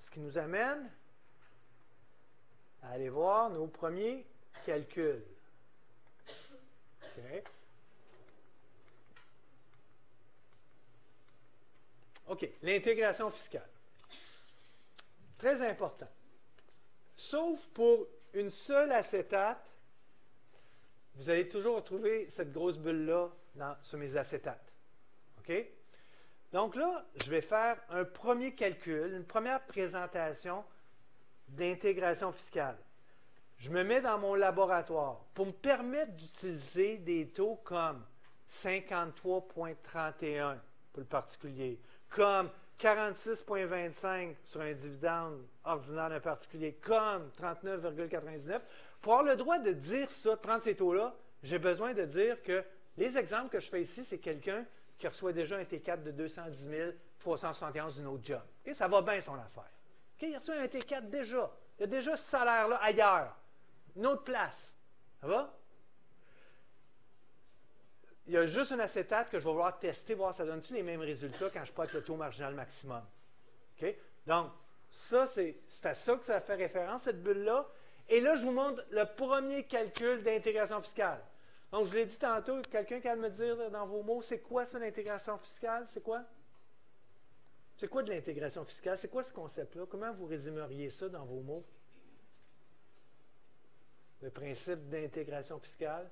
Ce qui nous amène à aller voir nos premiers calculs. OK. OK, l'intégration fiscale. Très important. Sauf pour une seule acétate, vous allez toujours retrouver cette grosse bulle-là dans, sur mes acétates. OK? Donc là, je vais faire un premier calcul, une première présentation d'intégration fiscale. Je me mets dans mon laboratoire pour me permettre d'utiliser des taux comme cinquante-trois virgule trente et un pour le particulier, comme quarante-six virgule vingt-cinq sur un dividende ordinaire d'un particulier, comme trente-neuf virgule quatre-vingt-dix-neuf. Pour avoir le droit de dire ça, de prendre ces taux-là, j'ai besoin de dire que les exemples que je fais ici, c'est quelqu'un qui reçoit déjà un T quatre de deux cent dix mille trois cent soixante et onze d'une autre job. Okay? Ça va bien son affaire. Okay? Il reçoit un T quatre déjà. Il y a déjà ce salaire-là ailleurs. Une autre place. Ça va? Il y a juste un acétate que je vais vouloir tester, voir ça donne-tu les mêmes résultats quand je passe le taux marginal maximum. Okay? Donc, ça, c'est à ça que ça fait référence, cette bulle-là. Et là, je vous montre le premier calcul d'intégration fiscale. Donc, je l'ai dit tantôt, quelqu'un qui va me dire dans vos mots, c'est quoi ça, l'intégration fiscale? C'est quoi? C'est quoi de l'intégration fiscale? C'est quoi ce concept-là? Comment vous résumeriez ça dans vos mots? Le principe d'intégration fiscale.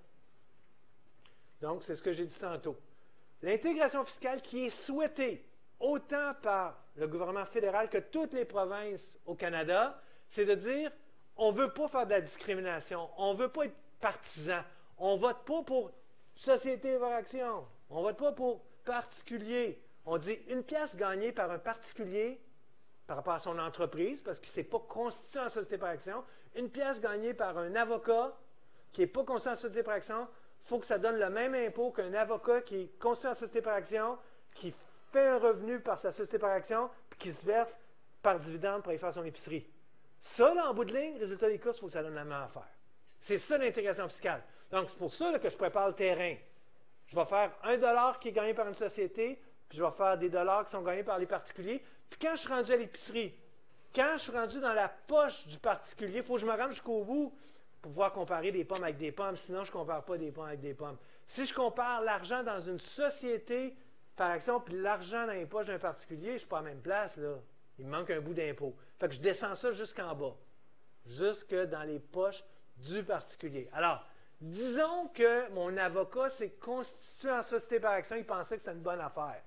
Donc, c'est ce que j'ai dit tantôt. L'intégration fiscale qui est souhaitée autant par le gouvernement fédéral que toutes les provinces au Canada, c'est de dire, on ne veut pas faire de la discrimination, on ne veut pas être partisan, on ne vote pas pour société par action, on ne vote pas pour particulier. On dit une pièce gagnée par un particulier par rapport à son entreprise, parce qu'il ne s'est pas constitué en société par action, une pièce gagnée par un avocat qui n'est pas constitué en société par action, il faut que ça donne le même impôt qu'un avocat qui est constitué en société par action, qui fait un revenu par sa société par action, puis qui se verse par dividende pour aller faire son épicerie. Ça, là, en bout de ligne, résultat des courses, il faut que ça donne la même affaire. C'est ça l'intégration fiscale. Donc, c'est pour ça là, que je prépare le terrain. Je vais faire un dollar qui est gagné par une société, puis je vais faire des dollars qui sont gagnés par les particuliers. Puis quand je suis rendu à l'épicerie, quand je suis rendu dans la poche du particulier, il faut que je me rende jusqu'au bout pour pouvoir comparer des pommes avec des pommes. Sinon, je ne compare pas des pommes avec des pommes. Si je compare l'argent dans une société par action, puis l'argent dans les poches d'un particulier, je ne suis pas à la même place, là. Il me manque un bout d'impôt. Fait que je descends ça jusqu'en bas, jusque dans les poches du particulier. Alors, disons que mon avocat s'est constitué en société par action, il pensait que c'était une bonne affaire.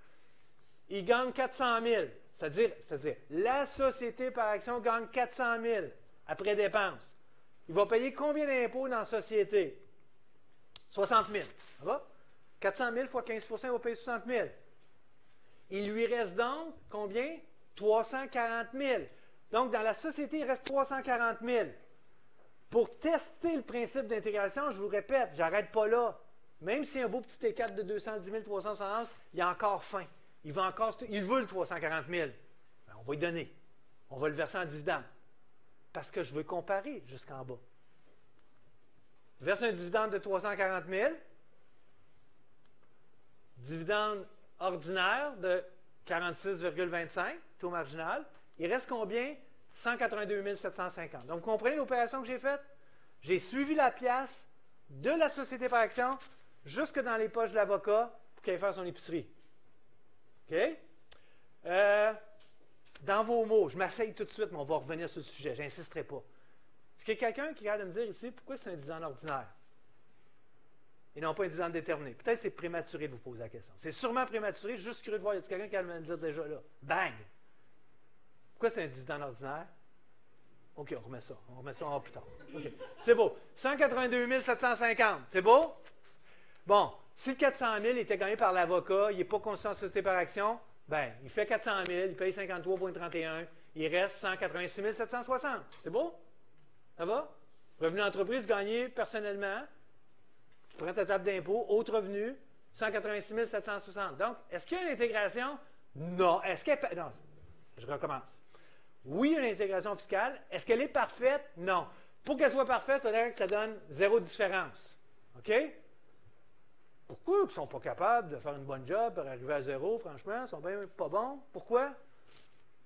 Il gagne quatre cent mille, c'est-à-dire, c'est-à-dire, la société par action gagne quatre cent mille après dépenses. Il va payer combien d'impôts dans la société? soixante mille. Ça va? quatre cent mille fois quinze pour cent, il va payer soixante mille. Il lui reste donc combien? trois cent quarante mille. Donc, dans la société, il reste trois cent quarante mille. Pour tester le principe d'intégration, je vous répète, j'arrête pas là. Même s'il y a un beau petit T quatre de deux cent dix mille trois cent soixante-onze, il a encore faim. Il veut encore, il veut le trois cent quarante mille. Ben, on va lui donner. On va le verser en dividende. Parce que je veux comparer jusqu'en bas. Je verse un dividende de trois cent quarante mille. Dividende ordinaire de quarante-six virgule vingt-cinq, taux marginal. Il reste combien? cent quatre-vingt-deux mille sept cent cinquante. Donc, vous comprenez l'opération que j'ai faite? J'ai suivi la pièce de la société par action jusque dans les poches de l'avocat pour qu'il aille faire son épicerie. OK? Euh, dans vos mots, je m'asseye tout de suite, mais on va revenir sur le sujet. Je n'insisterai pas. Est-ce qu'il y a quelqu'un qui a de me dire ici pourquoi c'est un dividende ordinaire et non pas un dividende déterminé? Peut-être que c'est prématuré de vous poser la question. C'est sûrement prématuré. Je suis juste curieux de voir, y a quelqu'un qui a de me le dire déjà là? Bang! Pourquoi c'est un dividende ordinaire? OK, on remet ça. On remet ça en plus tard. OK. C'est beau. cent quatre-vingt-deux mille sept cent cinquante. C'est beau? Bon. Si le quatre cent mille était gagné par l'avocat, il n'est pas constitué en société par action, bien, il fait quatre cent mille, il paye cinquante-trois virgule trente et un, il reste cent quatre-vingt-six mille sept cent soixante. C'est beau? Ça va? Revenu d'entreprise gagné personnellement, tu prends ta table d'impôt, autre revenu, cent quatre-vingt-six mille sept cent soixante. Donc, est-ce qu'il y a une intégration? Non. Est-ce qu'elle... Non, je recommence. Oui, il y a une intégration fiscale. Est-ce qu'elle est parfaite? Non. Pour qu'elle soit parfaite, il faudrait que ça donne zéro différence. OK? Pourquoi ils ne sont pas capables de faire une bonne job pour arriver à zéro, franchement? Ils sont bien pas bons. Pourquoi?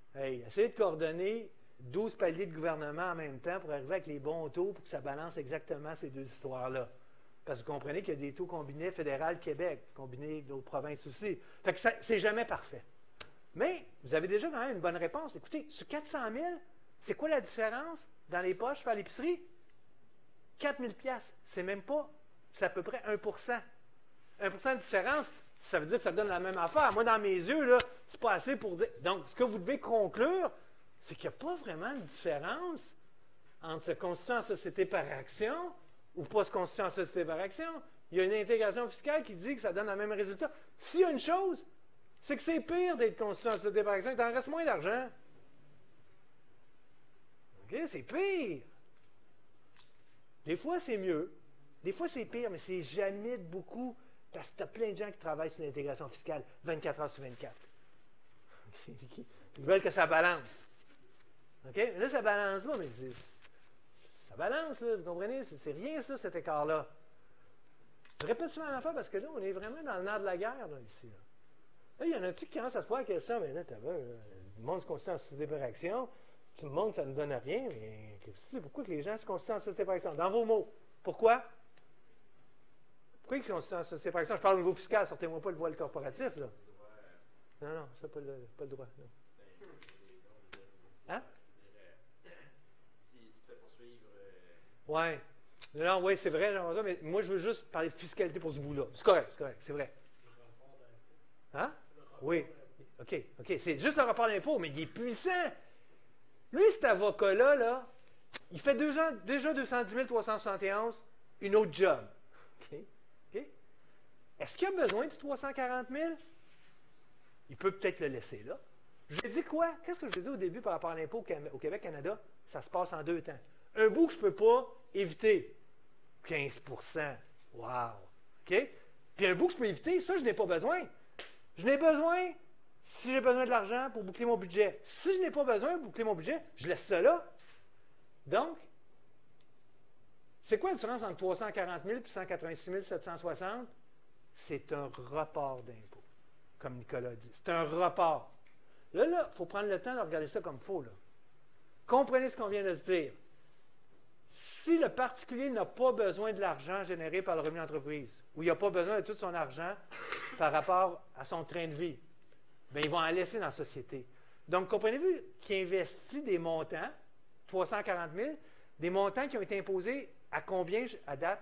Hey, essayez de coordonner douze paliers de gouvernement en même temps pour arriver avec les bons taux pour que ça balance exactement ces deux histoires-là. Parce que vous comprenez qu'il y a des taux combinés fédéral-Québec, combinés d'autres provinces aussi. Fait que c'est jamais parfait. Mais vous avez déjà quand même une bonne réponse. Écoutez, sur quatre cent mille, c'est quoi la différence dans les poches faire l'épicerie? quatre mille piastres. C'est même pas, c'est à peu près un pour cent. un pour cent de différence, ça veut dire que ça donne la même affaire. Moi, dans mes yeux, là, c'est pas assez pour dire. Donc, ce que vous devez conclure, c'est qu'il n'y a pas vraiment de différence entre se constituer en société par action ou pas se constituer en société par action. Il y a une intégration fiscale qui dit que ça donne le même résultat. S'il y a une chose, c'est que c'est pire d'être constitué en société par action, que t'en restes moins d'argent. OK? C'est pire. Des fois, c'est mieux. Des fois, c'est pire, mais c'est jamais de beaucoup. Parce que tu as plein de gens qui travaillent sur l'intégration fiscale vingt-quatre heures sur vingt-quatre. Ils veulent que ça balance. OK? Mais là, ça balance là, mais ça balance, là, vous comprenez? C'est rien, ça, cet écart-là. Je répète souvent l'affaire parce que là, on est vraiment dans le nerf de la guerre, là, ici. Là, là il y en a-tu qui commencent à se poser la question, mais là, tu vois, le monde se constitue en société par action. Tout le monde, ça ne donne rien, mais c'est pourquoi que les gens se constituent en société par action? Dans vos mots. Pourquoi? Pourquoi ils se constituent en société par action? Je parle au niveau fiscal, sortez-moi pas le voile corporatif, là. Non, non, ça, pas le, pas le droit, non. Hein? Si tu te poursuivre. Oui. Non, oui, c'est vrai, Jean-François, mais moi, je veux juste parler de fiscalité pour ce bout-là. C'est correct, c'est correct, c'est vrai. Hein? Oui. OK, OK. C'est juste le rapport d'impôt, mais il est puissant. Lui, cet avocat-là, là, il fait déjà, déjà deux cent dix mille trois cent soixante et onze, une autre job. OK? OK? Est-ce qu'il a besoin du trois cent quarante mille? Il peut peut-être le laisser là. Je vous ai dit quoi? Qu'est-ce que je vous ai dit au début par rapport à l'impôt au Québec-Canada? Ça se passe en deux temps. Un bout que je ne peux pas éviter. quinze pour cent. Wow! OK? Puis un bout que je peux éviter, ça, je n'ai pas besoin. Je n'ai besoin si j'ai besoin de l'argent pour boucler mon budget. Si je n'ai pas besoin de boucler mon budget, je laisse ça là. Donc, c'est quoi la différence entre trois cent quarante mille et cent quatre-vingt-six mille sept cent soixante? C'est un report d'impôt, comme Nicolas dit. C'est un report. Là, là, il faut prendre le temps de regarder ça comme il faut. Là. Comprenez ce qu'on vient de se dire. Si le particulier n'a pas besoin de l'argent généré par le revenu d'entreprise, ou il n'a pas besoin de tout son argent par rapport à son train de vie, bien, ils vont en laisser dans la société. Donc, comprenez-vous qu'il investit des montants, trois cent quarante mille, des montants qui ont été imposés à combien à date?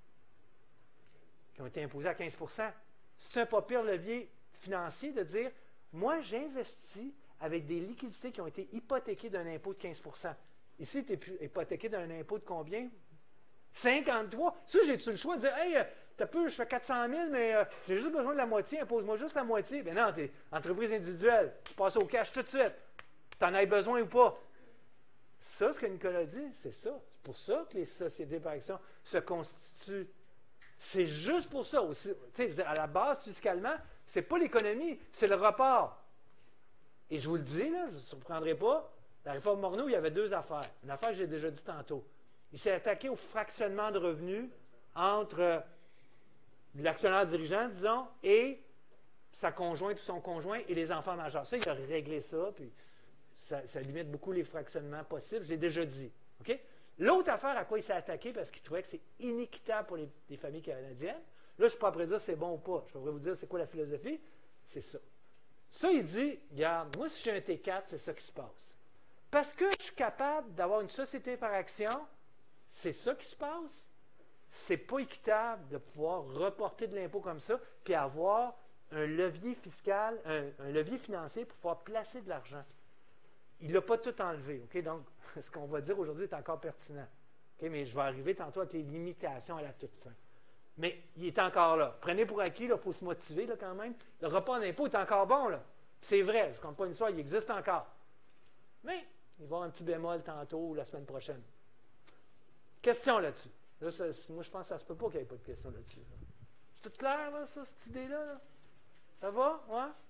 Qui ont été imposés à quinze pour cent. C'est un pas pire levier financier de dire, moi, j'investis avec des liquidités qui ont été hypothéquées d'un impôt de quinze pour cent. Ici, tu es hypothéqué d'un impôt de combien? cinquante-trois. Ça, j'ai-tu le choix de dire, hey, t'as peu, je fais quatre cent mille, mais euh, j'ai juste besoin de la moitié, impose-moi juste la moitié. Bien non, tu es entreprise individuelle, tu passes au cash tout de suite. Tu en as besoin ou pas? Ça, ce que Nicolas dit, c'est ça. C'est pour ça que les sociétés par action se constituent. C'est juste pour ça. Aussi, à la base, fiscalement, c'est pas l'économie, c'est le report. Et je vous le dis, là, je ne vous surprendrai pas, la réforme Morneau, il y avait deux affaires. Une affaire que j'ai déjà dit tantôt. Il s'est attaqué au fractionnement de revenus entre euh, l'actionnaire dirigeant, disons, et sa conjointe ou son conjoint et les enfants majeurs. Ça, il a réglé ça, puis ça, ça limite beaucoup les fractionnements possibles. Je l'ai déjà dit. OK? L'autre affaire à quoi il s'est attaqué, parce qu'il trouvait que c'est inéquitable pour les, les familles canadiennes, là, je ne suis pas après dire si c'est bon ou pas. Je devrais vous dire c'est quoi la philosophie. C'est ça. Ça, il dit, regarde, moi, si j'ai un T quatre, c'est ça qui se passe. Parce que je suis capable d'avoir une société par action, c'est ça qui se passe. C'est pas équitable de pouvoir reporter de l'impôt comme ça, puis avoir un levier fiscal, un, un levier financier pour pouvoir placer de l'argent. Il ne l'a pas tout enlevé. Okay? Donc, ce qu'on va dire aujourd'hui est encore pertinent. Okay? Mais je vais arriver tantôt avec les limitations à la toute fin. Mais il est encore là. Prenez pour acquis, il faut se motiver là, quand même. Le report d'impôt est encore bon. Là. C'est vrai, je ne compte pas une histoire, il existe encore. Mais il va y avoir un petit bémol tantôt ou la semaine prochaine. Question là-dessus. Là, ça, moi, je pense que ça ne se peut pas qu'il n'y ait pas de question là-dessus. Là. C'est tout clair, là, ça, cette idée-là? Là? Ça va?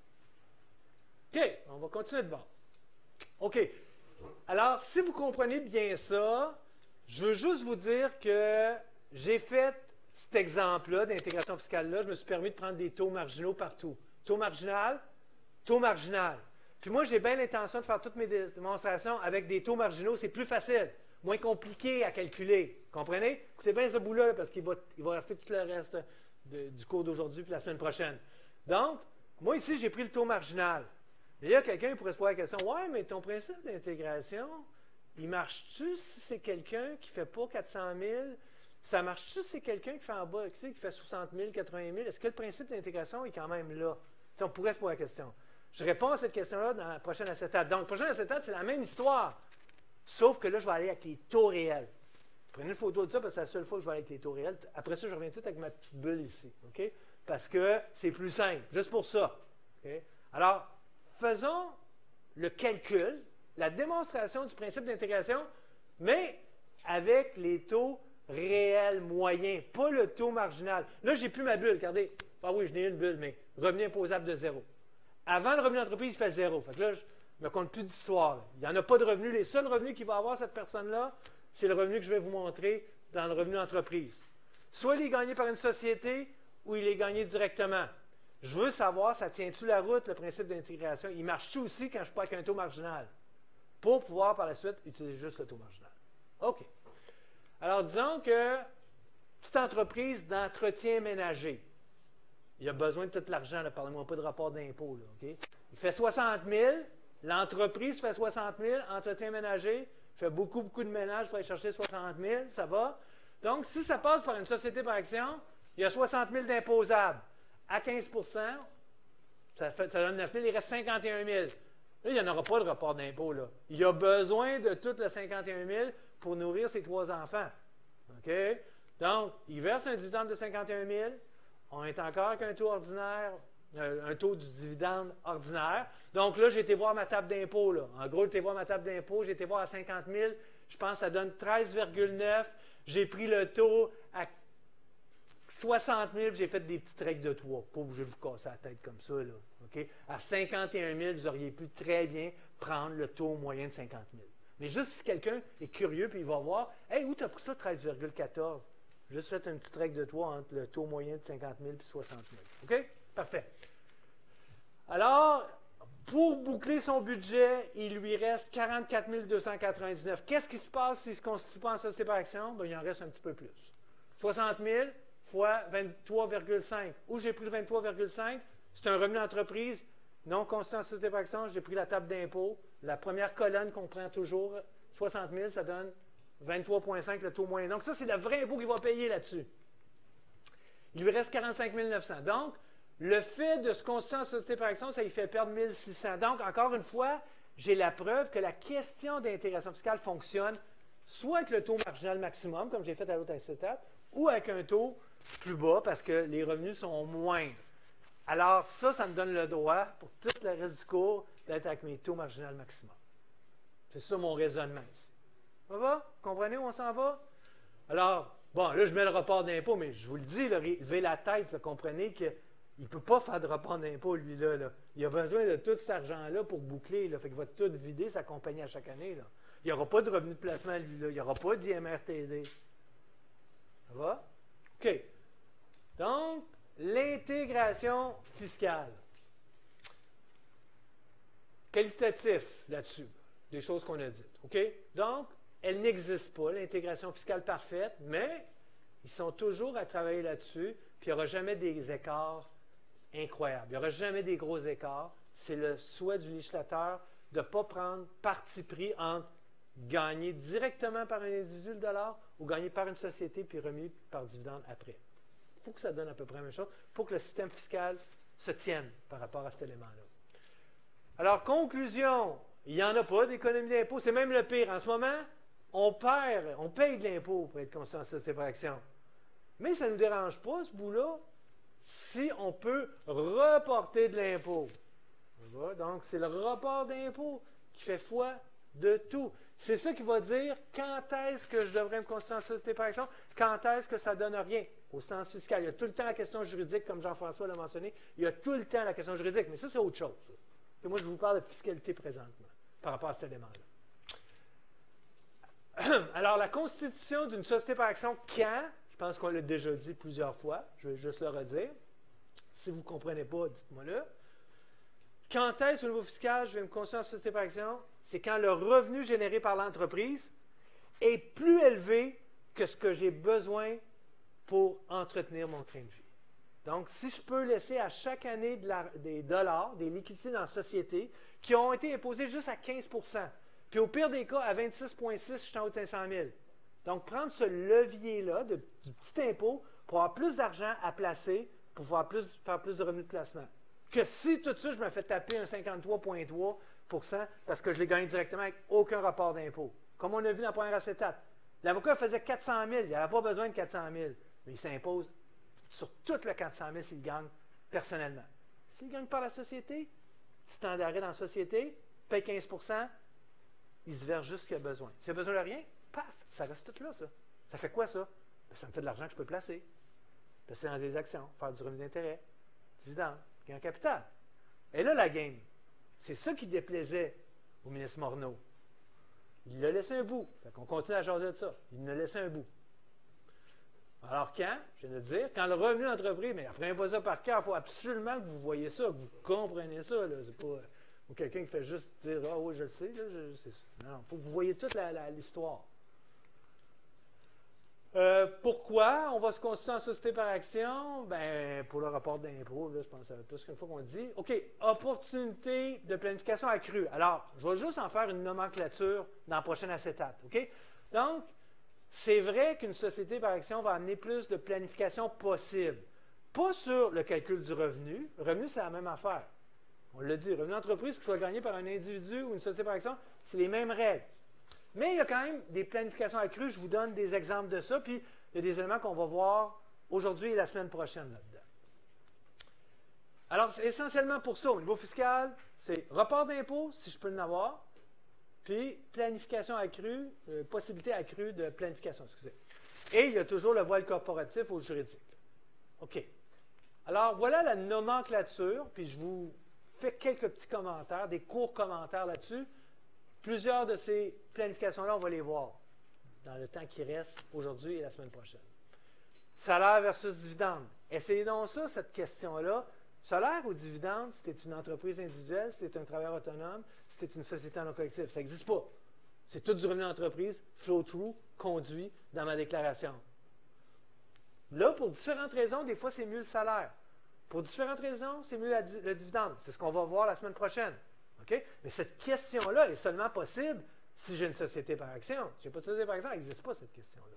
Ouais? OK, on va continuer de voir. OK. Alors, si vous comprenez bien ça, je veux juste vous dire que j'ai fait cet exemple-là d'intégration fiscale-là. Je me suis permis de prendre des taux marginaux partout. Taux marginal, taux marginal. Puis moi, j'ai bien l'intention de faire toutes mes démonstrations avec des taux marginaux. C'est plus facile, moins compliqué à calculer. Comprenez? Écoutez bien ce bout-là, parce qu'il va, il va rester tout le reste de, du cours d'aujourd'hui puis la semaine prochaine. Donc, moi ici, j'ai pris le taux marginal. Mais il y a quelqu'un qui pourrait se poser la question, « Ouais, mais ton principe d'intégration, il marche-tu si c'est quelqu'un qui ne fait pas quatre cent mille? Ça marche-tu si c'est quelqu'un qui fait en bas, qui fait soixante mille, quatre-vingt mille? Est-ce que le principe d'intégration est quand même là? » On pourrait se poser la question. Je réponds à cette question-là dans la prochaine acétate. Donc, la prochaine acétate, c'est la même histoire. Sauf que là, je vais aller avec les taux réels. Prenez une photo de ça, parce que c'est la seule fois que je vais aller avec les taux réels. Après ça, je reviens tout avec ma petite bulle ici. OK? Parce que c'est plus simple, juste pour ça. OK? Alors, faisons le calcul, la démonstration du principe d'intégration, mais avec les taux réels moyens, pas le taux marginal. Là, j'ai plus ma bulle. Regardez. Ah oui, je n'ai une bulle, mais revenu imposable de zéro. Avant, le revenu d'entreprise, il fait zéro. Fait que là, je ne me compte plus d'histoire. Il n'y en a pas de revenu. Les seuls revenus qu'il va avoir, cette personne-là, c'est le revenu que je vais vous montrer dans le revenu d'entreprise. Soit il est gagné par une société, ou il est gagné directement. Je veux savoir, ça tient-tu la route, le principe d'intégration? Il marche-tu aussi quand je ne suis pas avec un taux marginal? Pour pouvoir, par la suite, utiliser juste le taux marginal. OK. Alors, disons que petite entreprise d'entretien ménager. Il a besoin de tout l'argent, ne parlez-moi pas de rapport d'impôt. Okay? Il fait soixante mille, l'entreprise fait soixante mille, entretien ménager, fait beaucoup, beaucoup de ménage pour aller chercher soixante mille, ça va. Donc, si ça passe par une société par action, il y a soixante mille d'imposables. À quinze pour cent, ça, fait, ça donne neuf mille, il reste cinquante et un mille. Là, il n'y en aura pas de rapport d'impôt. Là. Il a besoin de tout le cinquante et un mille pour nourrir ses trois enfants. OK? Donc, il verse un dividende de cinquante et un mille. On est encore avec un taux ordinaire, euh, un taux du dividende ordinaire. Donc là, j'ai été voir ma table d'impôt. En gros, j'ai été voir ma table d'impôt, j'ai été voir à cinquante mille. Je pense que ça donne treize virgule neuf. J'ai pris le taux à soixante mille, j'ai fait des petites règles de trois. Pas obligé de vous casser la tête comme ça. Là. Okay? À cinquante et un mille, vous auriez pu très bien prendre le taux moyen de cinquante mille. Mais juste si quelqu'un est curieux et il va voir, « Hey, où tu as pris ça, treize virgule quatorze? » Juste fait une petite règle de trois entre le taux moyen de cinquante mille et soixante mille. OK? Parfait. Alors, pour boucler son budget, il lui reste quarante-quatre mille deux cent quatre-vingt-dix-neuf. Qu'est-ce qui se passe s'il ne se constitue pas en société par action? Bien, il en reste un petit peu plus. soixante mille fois vingt-trois virgule cinq. Où j'ai pris le vingt-trois virgule cinq? C'est un revenu d'entreprise non constitué en société par action. J'ai pris la table d'impôt. La première colonne qu'on prend toujours, soixante mille, ça donne vingt-trois virgule cinq, le taux moyen. Donc, ça, c'est le vrai impôt qu'il va payer là-dessus. Il lui reste quarante-cinq mille neuf cents. Donc, le fait de se constituer en société par action, ça lui fait perdre mille six cents. Donc, encore une fois, j'ai la preuve que la question d'intégration fiscale fonctionne soit avec le taux marginal maximum, comme j'ai fait à l'autre acétate, ou avec un taux plus bas parce que les revenus sont moindres. Alors, ça, ça me donne le droit, pour tout le reste du cours, d'être avec mes taux marginal maximum. C'est ça mon raisonnement ici. Ça va? Vous comprenez où on s'en va? Alors, bon, là, je mets le rapport d'impôt, mais je vous le dis, là, levez la tête, là, comprenez qu'il ne peut pas faire de rapport d'impôt, lui-là. Là. Il a besoin de tout cet argent-là pour boucler. Là, fait qu'il va tout vider sa compagnie à chaque année. Là. Il n'y aura pas de revenu de placement, lui-là. Il n'y aura pas d'I M R T D. Ça va? OK. Donc, l'intégration fiscale. Qualitatif là-dessus. Des choses qu'on a dites. OK? Donc, elle n'existe pas, l'intégration fiscale parfaite, mais ils sont toujours à travailler là-dessus, puis il n'y aura jamais des écarts incroyables. Il n'y aura jamais des gros écarts. C'est le souhait du législateur de ne pas prendre parti pris entre gagner directement par un individu le dollar ou gagner par une société puis remis par dividende après. Il faut que ça donne à peu près la même chose pour que le système fiscal se tienne par rapport à cet élément-là. Alors, conclusion, il n'y en a pas d'économie d'impôt. C'est même le pire. En ce moment, on perd, on paye de l'impôt pour être constitué en société par action. Mais ça ne nous dérange pas, ce bout-là, si on peut reporter de l'impôt. Donc, c'est le report d'impôt qui fait foi de tout. C'est ça qui va dire quand est-ce que je devrais me constituer en société par action, quand est-ce que ça ne donne rien, au sens fiscal. Il y a tout le temps la question juridique, comme Jean-François l'a mentionné. Il y a tout le temps la question juridique, mais ça, c'est autre chose. Et moi, je vous parle de fiscalité présentement, par rapport à cet élément-là. Alors, la constitution d'une société par action, quand? Je pense qu'on l'a déjà dit plusieurs fois. Je vais juste le redire. Si vous ne comprenez pas, dites-moi là. Quand est-ce au niveau fiscal, je vais me constituer en société par action? C'est quand le revenu généré par l'entreprise est plus élevé que ce que j'ai besoin pour entretenir mon train de vie. Donc, si je peux laisser à chaque année de la, des dollars, des liquidités dans la société qui ont été imposés juste à quinze pour cent, puis au pire des cas, à vingt-six virgule six, je suis en haut de cinq cent mille. Donc, prendre ce levier-là de, du petit impôt pour avoir plus d'argent à placer, pour pouvoir plus, faire plus de revenus de placement. Que si tout de suite, je me fais taper un cinquante-trois virgule trois pour cent parce que je l'ai gagné directement avec aucun rapport d'impôt. Comme on a vu dans la première acétate. L'avocat faisait quatre cent mille, il n'avait pas besoin de quatre cent mille, mais il s'impose sur tout le quatre cent mille s'il gagne personnellement. S'il gagne par la société, standardé dans la société, paye quinze pour cent, il se verse juste ce qu'il a besoin. S'il a besoin de rien, paf, ça reste tout là, ça. Ça fait quoi, ça? Bien, ça me fait de l'argent que je peux placer. Placer dans des actions, faire du revenu d'intérêt, dividende, gain en capital. Et là, la game, c'est ça qui déplaisait au ministre Morneau. Il a laissé un bout. Fait qu'on continue à jaser de ça. Il a laissé un bout. Alors quand, je viens de dire, quand le revenu d'entreprise, mais apprenez pas ça par cœur, il faut absolument que vous voyez ça, que vous compreniez ça. C'est pas ou quelqu'un qui fait juste dire « Ah oui, je le sais. Là, je, c'est ça. » Non, il faut que vous voyez toute la, la, l'histoire. Euh, pourquoi on va se constituer en société par action? Ben, pour le rapport d'impôt, là, je pense que ça fait plus qu'une fois qu'on le dit. OK, opportunité de planification accrue. Alors, je vais juste en faire une nomenclature dans la prochaine acétate. OK? Donc, c'est vrai qu'une société par action va amener plus de planification possible. Pas sur le calcul du revenu. Le revenu, c'est la même affaire. On l'a dit, revenu d'entreprise, que ce soit gagné par un individu ou une société par action, c'est les mêmes règles. Mais il y a quand même des planifications accrues. Je vous donne des exemples de ça. Puis, il y a des éléments qu'on va voir aujourd'hui et la semaine prochaine là-dedans. Alors, c'est essentiellement pour ça. Au niveau fiscal, c'est report d'impôt, si je peux en avoir. Puis, planification accrue, euh, possibilité accrue de planification, excusez. Et il y a toujours le voile corporatif au juridique. OK. Alors, voilà la nomenclature. Puis, je vous fais quelques petits commentaires, des courts commentaires là-dessus. Plusieurs de ces planifications-là, on va les voir dans le temps qui reste aujourd'hui et la semaine prochaine. Salaire versus dividende. Essayez donc ça, cette question-là. Salaire ou dividende, si tu es une entreprise individuelle, si tu es un travailleur autonome, si tu es une société en non collectif. Ça n'existe pas. C'est tout du revenu d'entreprise, flow-through, conduit dans ma déclaration. Là, pour différentes raisons, des fois, c'est mieux le salaire. Pour différentes raisons, c'est mieux la, le dividende. C'est ce qu'on va voir la semaine prochaine. Okay? Mais cette question-là est seulement possible si j'ai une société par action. Si je n'ai pas de société par action, il n'existe pas cette question-là.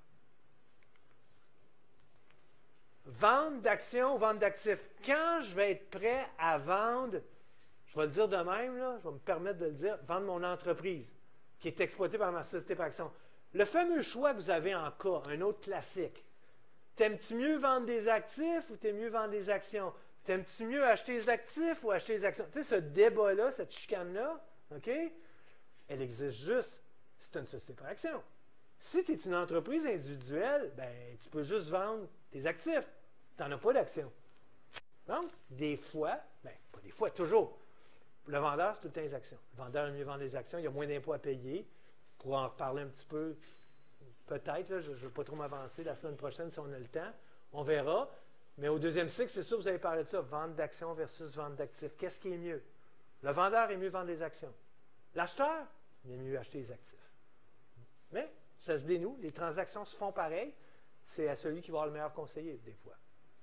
Vente d'actions ou vente d'actifs. Quand je vais être prêt à vendre, je vais le dire de même, là, je vais me permettre de le dire, vendre mon entreprise qui est exploitée par ma société par action. Le fameux choix que vous avez en cas, un autre classique. T'aimes-tu mieux vendre des actifs ou t'aimes mieux vendre des actions? T'aimes-tu mieux acheter des actifs ou acheter des actions? Tu sais, ce débat-là, cette chicane-là, OK? Elle existe juste si tu as une société par action. Si tu es une entreprise individuelle, ben, tu peux juste vendre tes actifs. Tu n'en as pas d'actions. Donc, des fois, bien, pas des fois, toujours, le vendeur, c'est tout le temps les actions. Le vendeur aime mieux vendre des actions, il y a moins d'impôts à payer. Pour en reparler un petit peu, peut-être, là, je ne veux pas trop m'avancer la semaine prochaine si on a le temps. On verra. Mais au deuxième cycle, c'est sûr, vous avez parlé de ça, vente d'actions versus vente d'actifs. Qu'est-ce qui est mieux? Le vendeur est mieux vendre des actions. L'acheteur, il est mieux acheter des actifs. Mais ça se dénoue, les transactions se font pareil. C'est à celui qui va avoir le meilleur conseiller, des fois.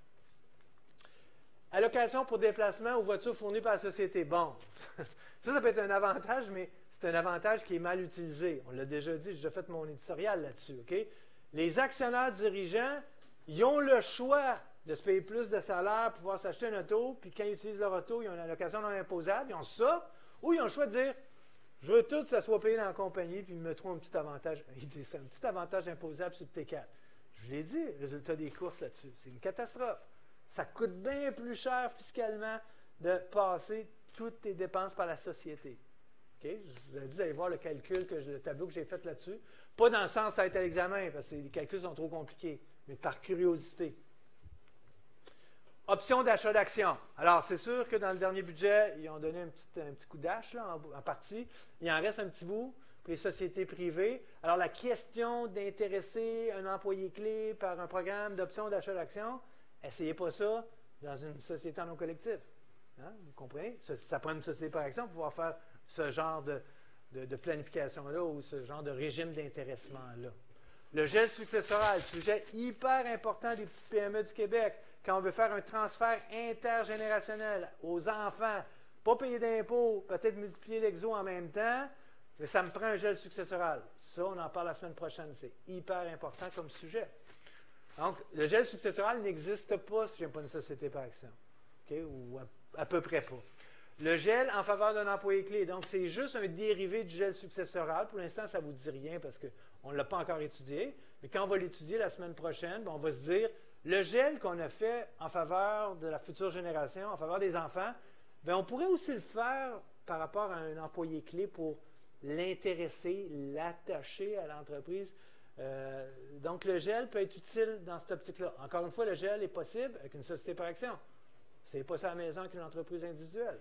Allocation pour déplacement aux voitures fournies par la société. Bon, ça, ça peut être un avantage, mais c'est un avantage qui est mal utilisé. On l'a déjà dit, j'ai déjà fait mon éditorial là-dessus. Okay? Les actionnaires dirigeants, ils ont le choix de se payer plus de salaire pour pouvoir s'acheter une auto, puis quand ils utilisent leur auto, ils ont une allocation non imposable, ils ont ça, ou ils ont le choix de dire « Je veux tout que ça soit payé dans la compagnie, puis ils me mettront un petit avantage. » Ils disent ça, un petit avantage imposable sur le T quatre. Je vous l'ai dit, le résultat des courses là-dessus, c'est une catastrophe. Ça coûte bien plus cher fiscalement de passer toutes tes dépenses par la société. Okay? Je vous ai dit d'aller voir le calcul, que je, le tableau que j'ai fait là-dessus. Pas dans le sens ça va être à l'examen, parce que les calculs sont trop compliqués, mais par curiosité. Option d'achat d'actions. Alors, c'est sûr que dans le dernier budget, ils ont donné un petit, un petit coup d'âche en, en partie. Il en reste un petit bout pour les sociétés privées. Alors, la question d'intéresser un employé clé par un programme d'option d'achat d'actions, essayez pas ça dans une société en non collectif. Hein? Vous comprenez? Ça, ça prend une société par action pour pouvoir faire ce genre de, de, de planification-là ou ce genre de régime d'intéressement-là. Le gel successoral, sujet hyper important des petites P M E du Québec. Quand on veut faire un transfert intergénérationnel aux enfants, pas payer d'impôts, peut-être multiplier l'exo en même temps, mais ça me prend un gel successoral. Ça, on en parle la semaine prochaine. C'est hyper important comme sujet. Donc, le gel successoral n'existe pas si je n'ai pas une société par action. Okay? Ou à, à peu près pas. Le gel en faveur d'un employé clé. Donc, c'est juste un dérivé du gel successoral. Pour l'instant, ça ne vous dit rien parce qu'on ne l'a pas encore étudié. Mais quand on va l'étudier la semaine prochaine, bien, on va se dire, le gel qu'on a fait en faveur de la future génération, en faveur des enfants, bien, on pourrait aussi le faire par rapport à un employé clé pour l'intéresser, l'attacher à l'entreprise. Euh, donc, le gel peut être utile dans cette optique-là. Encore une fois, le gel est possible avec une société par action. Ce n'est pas ça à la maison qu'une entreprise individuelle.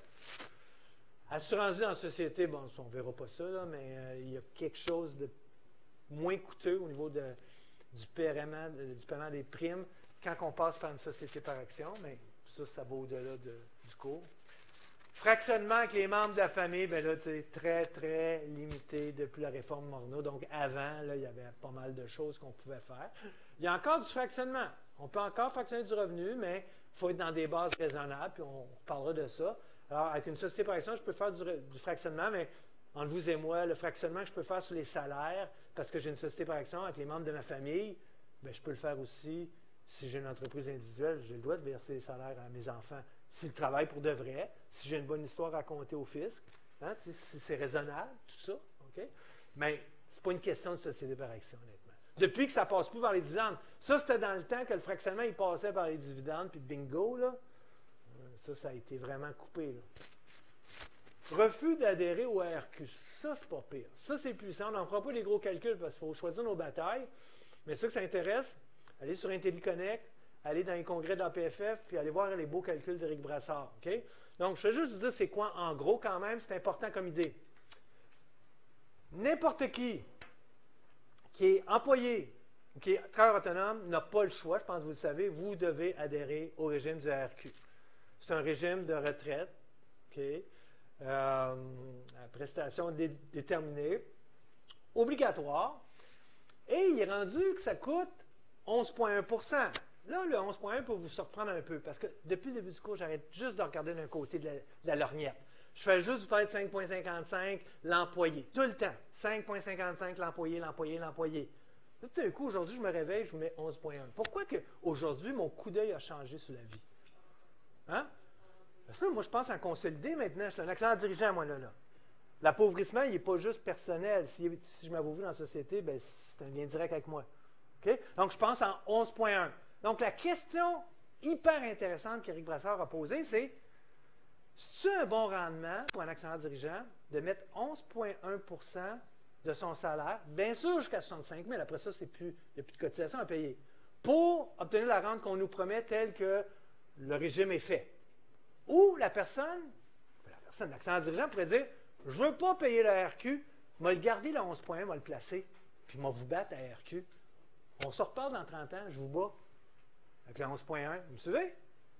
Assurance vie en société, bon, on ne verra pas ça, là, mais euh, il y a quelque chose de moins coûteux au niveau de, du, paiement, de, du paiement des primes quand on passe par une société par action, mais ça, ça va au-delà de, du cours. Fractionnement avec les membres de la famille, bien là, c'est très, très limité depuis la réforme Morneau. Donc, avant, là, il y avait pas mal de choses qu'on pouvait faire. Il y a encore du fractionnement. On peut encore fractionner du revenu, mais il faut être dans des bases raisonnables, puis on parlera de ça. Alors, avec une société par action, je peux faire du, du fractionnement, mais entre vous et moi, le fractionnement que je peux faire sur les salaires, parce que j'ai une société par action avec les membres de ma famille, bien, je peux le faire aussi si j'ai une entreprise individuelle. J'ai le droit de verser les salaires à mes enfants. S'ils travaillent pour de vrai, si j'ai une bonne histoire à raconter au fisc, hein, si c'est raisonnable, tout ça, OK? Mais ce n'est pas une question de société par action, honnêtement. Depuis que ça ne passe plus par les dividendes. Ça, c'était dans le temps que le fractionnement, il passait par les dividendes, puis bingo, là. Ça, ça a été vraiment coupé, là. Refus d'adhérer au A R Q. Ça, c'est pas pire. Ça, c'est puissant. On n'en fera pas les gros calculs parce qu'il faut choisir nos batailles. Mais ceux que ça intéresse, allez sur IntelliConnect, allez dans les congrès de la P F F, puis allez voir les beaux calculs d'Éric Brassard. Okay? Donc, je vais juste vous dire c'est quoi en gros quand même, c'est important comme idée. N'importe qui qui est employé ou qui est travailleur autonome n'a pas le choix, je pense que vous le savez, vous devez adhérer au régime du A R Q. C'est un régime de retraite, okay? euh, à prestation dé déterminée, obligatoire, et il est rendu que ça coûte onze virgule un pour cent. Là, le onze virgule un peut vous surprendre un peu, parce que depuis le début du cours, j'arrête juste de regarder d'un côté de la, de la lorgnette. Je fais juste vous parler de cinq virgule cinquante-cinq, l'employé, tout le temps. cinq virgule cinquante-cinq, l'employé, l'employé, l'employé. Tout d'un coup, aujourd'hui, je me réveille, je vous mets onze virgule un. Pourquoi qu'aujourd'hui, mon coup d'œil a changé sur la vie? Hein? Parce que là, moi, je pense en consolider maintenant. Je suis un excellent dirigeant, moi, là. là. L'appauvrissement, il n'est pas juste personnel. Si, si je m'avoue dans la société, c'est un lien direct avec moi. Okay? Donc, je pense en onze virgule un. Donc, la question hyper intéressante qu'Éric Brassard a posée, c'est c'est-tu un bon rendement pour un actionnaire dirigeant de mettre onze virgule un pour cent de son salaire, bien sûr jusqu'à soixante-cinq mille, après ça, c'est plus, il n'y a plus de cotisation à payer, pour obtenir la rente qu'on nous promet telle que le régime est fait. Ou la personne, la personne, l'actionnaire dirigeant pourrait dire, je ne veux pas payer le R Q, je vais le garder le onze virgule un, je vais le placer, puis je vais vous battre à R Q. On se reparle dans trente ans, je vous bats avec le onze virgule un. Vous me suivez?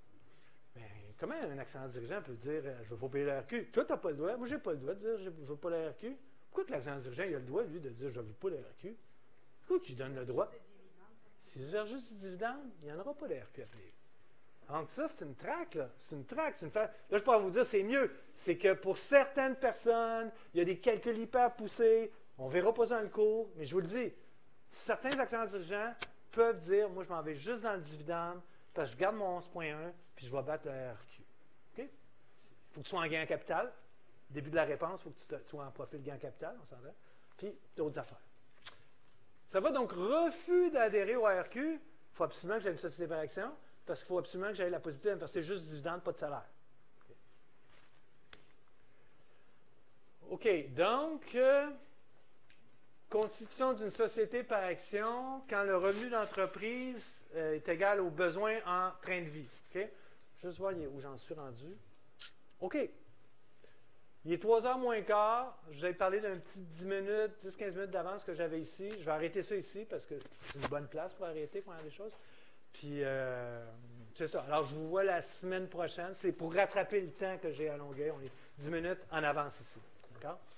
Mais comment un actionnaire dirigeant peut dire euh, je ne veux pas payer le R Q? Toi, tu n'as pas le droit. Moi, je n'ai pas le droit de dire je ne veux pas le R Q. Pourquoi que l'actionnaire dirigeant il a le droit, lui, de dire je ne veux pas le R Q? Pourquoi tu lui donnes le droit? S'il se verse juste du dividende, il n'y en aura pas de R Q à payer. Donc, ça, c'est une traque, là. C'est une traque. Une fa... Là, je pourrais vous dire, c'est mieux. C'est que pour certaines personnes, il y a des calculs hyper poussés. On ne verra pas ça dans le cours, mais je vous le dis, certains actionnaires dirigeants peuvent dire moi, je m'en vais juste dans le dividende parce que je garde mon onze virgule un puis je vais battre le R Q. OK? Il faut que tu sois en gain en capital. Début de la réponse, il faut que tu, te, tu sois en profil gain en capital, on s'en va. Puis d'autres affaires. Ça va donc refus d'adhérer au R Q. Il faut absolument que j'aie une société par action parce qu'il faut absolument que j'aie la possibilité de me verser juste du dividende, pas de salaire. OK, OK, donc, euh, constitution d'une société par action quand le revenu d'entreprise euh, est égal aux besoins en train de vie. OK? Juste voir où j'en suis rendu. OK. Il est trois heures moins quart. Je vous avais parlé d'un petit dix minutes, dix à quinze minutes d'avance que j'avais ici. Je vais arrêter ça ici parce que c'est une bonne place pour arrêter pour faire des choses. Puis, euh, c'est ça. Alors, je vous vois la semaine prochaine. C'est pour rattraper le temps que j'ai à Longueuil. On est dix minutes en avance ici. D'accord?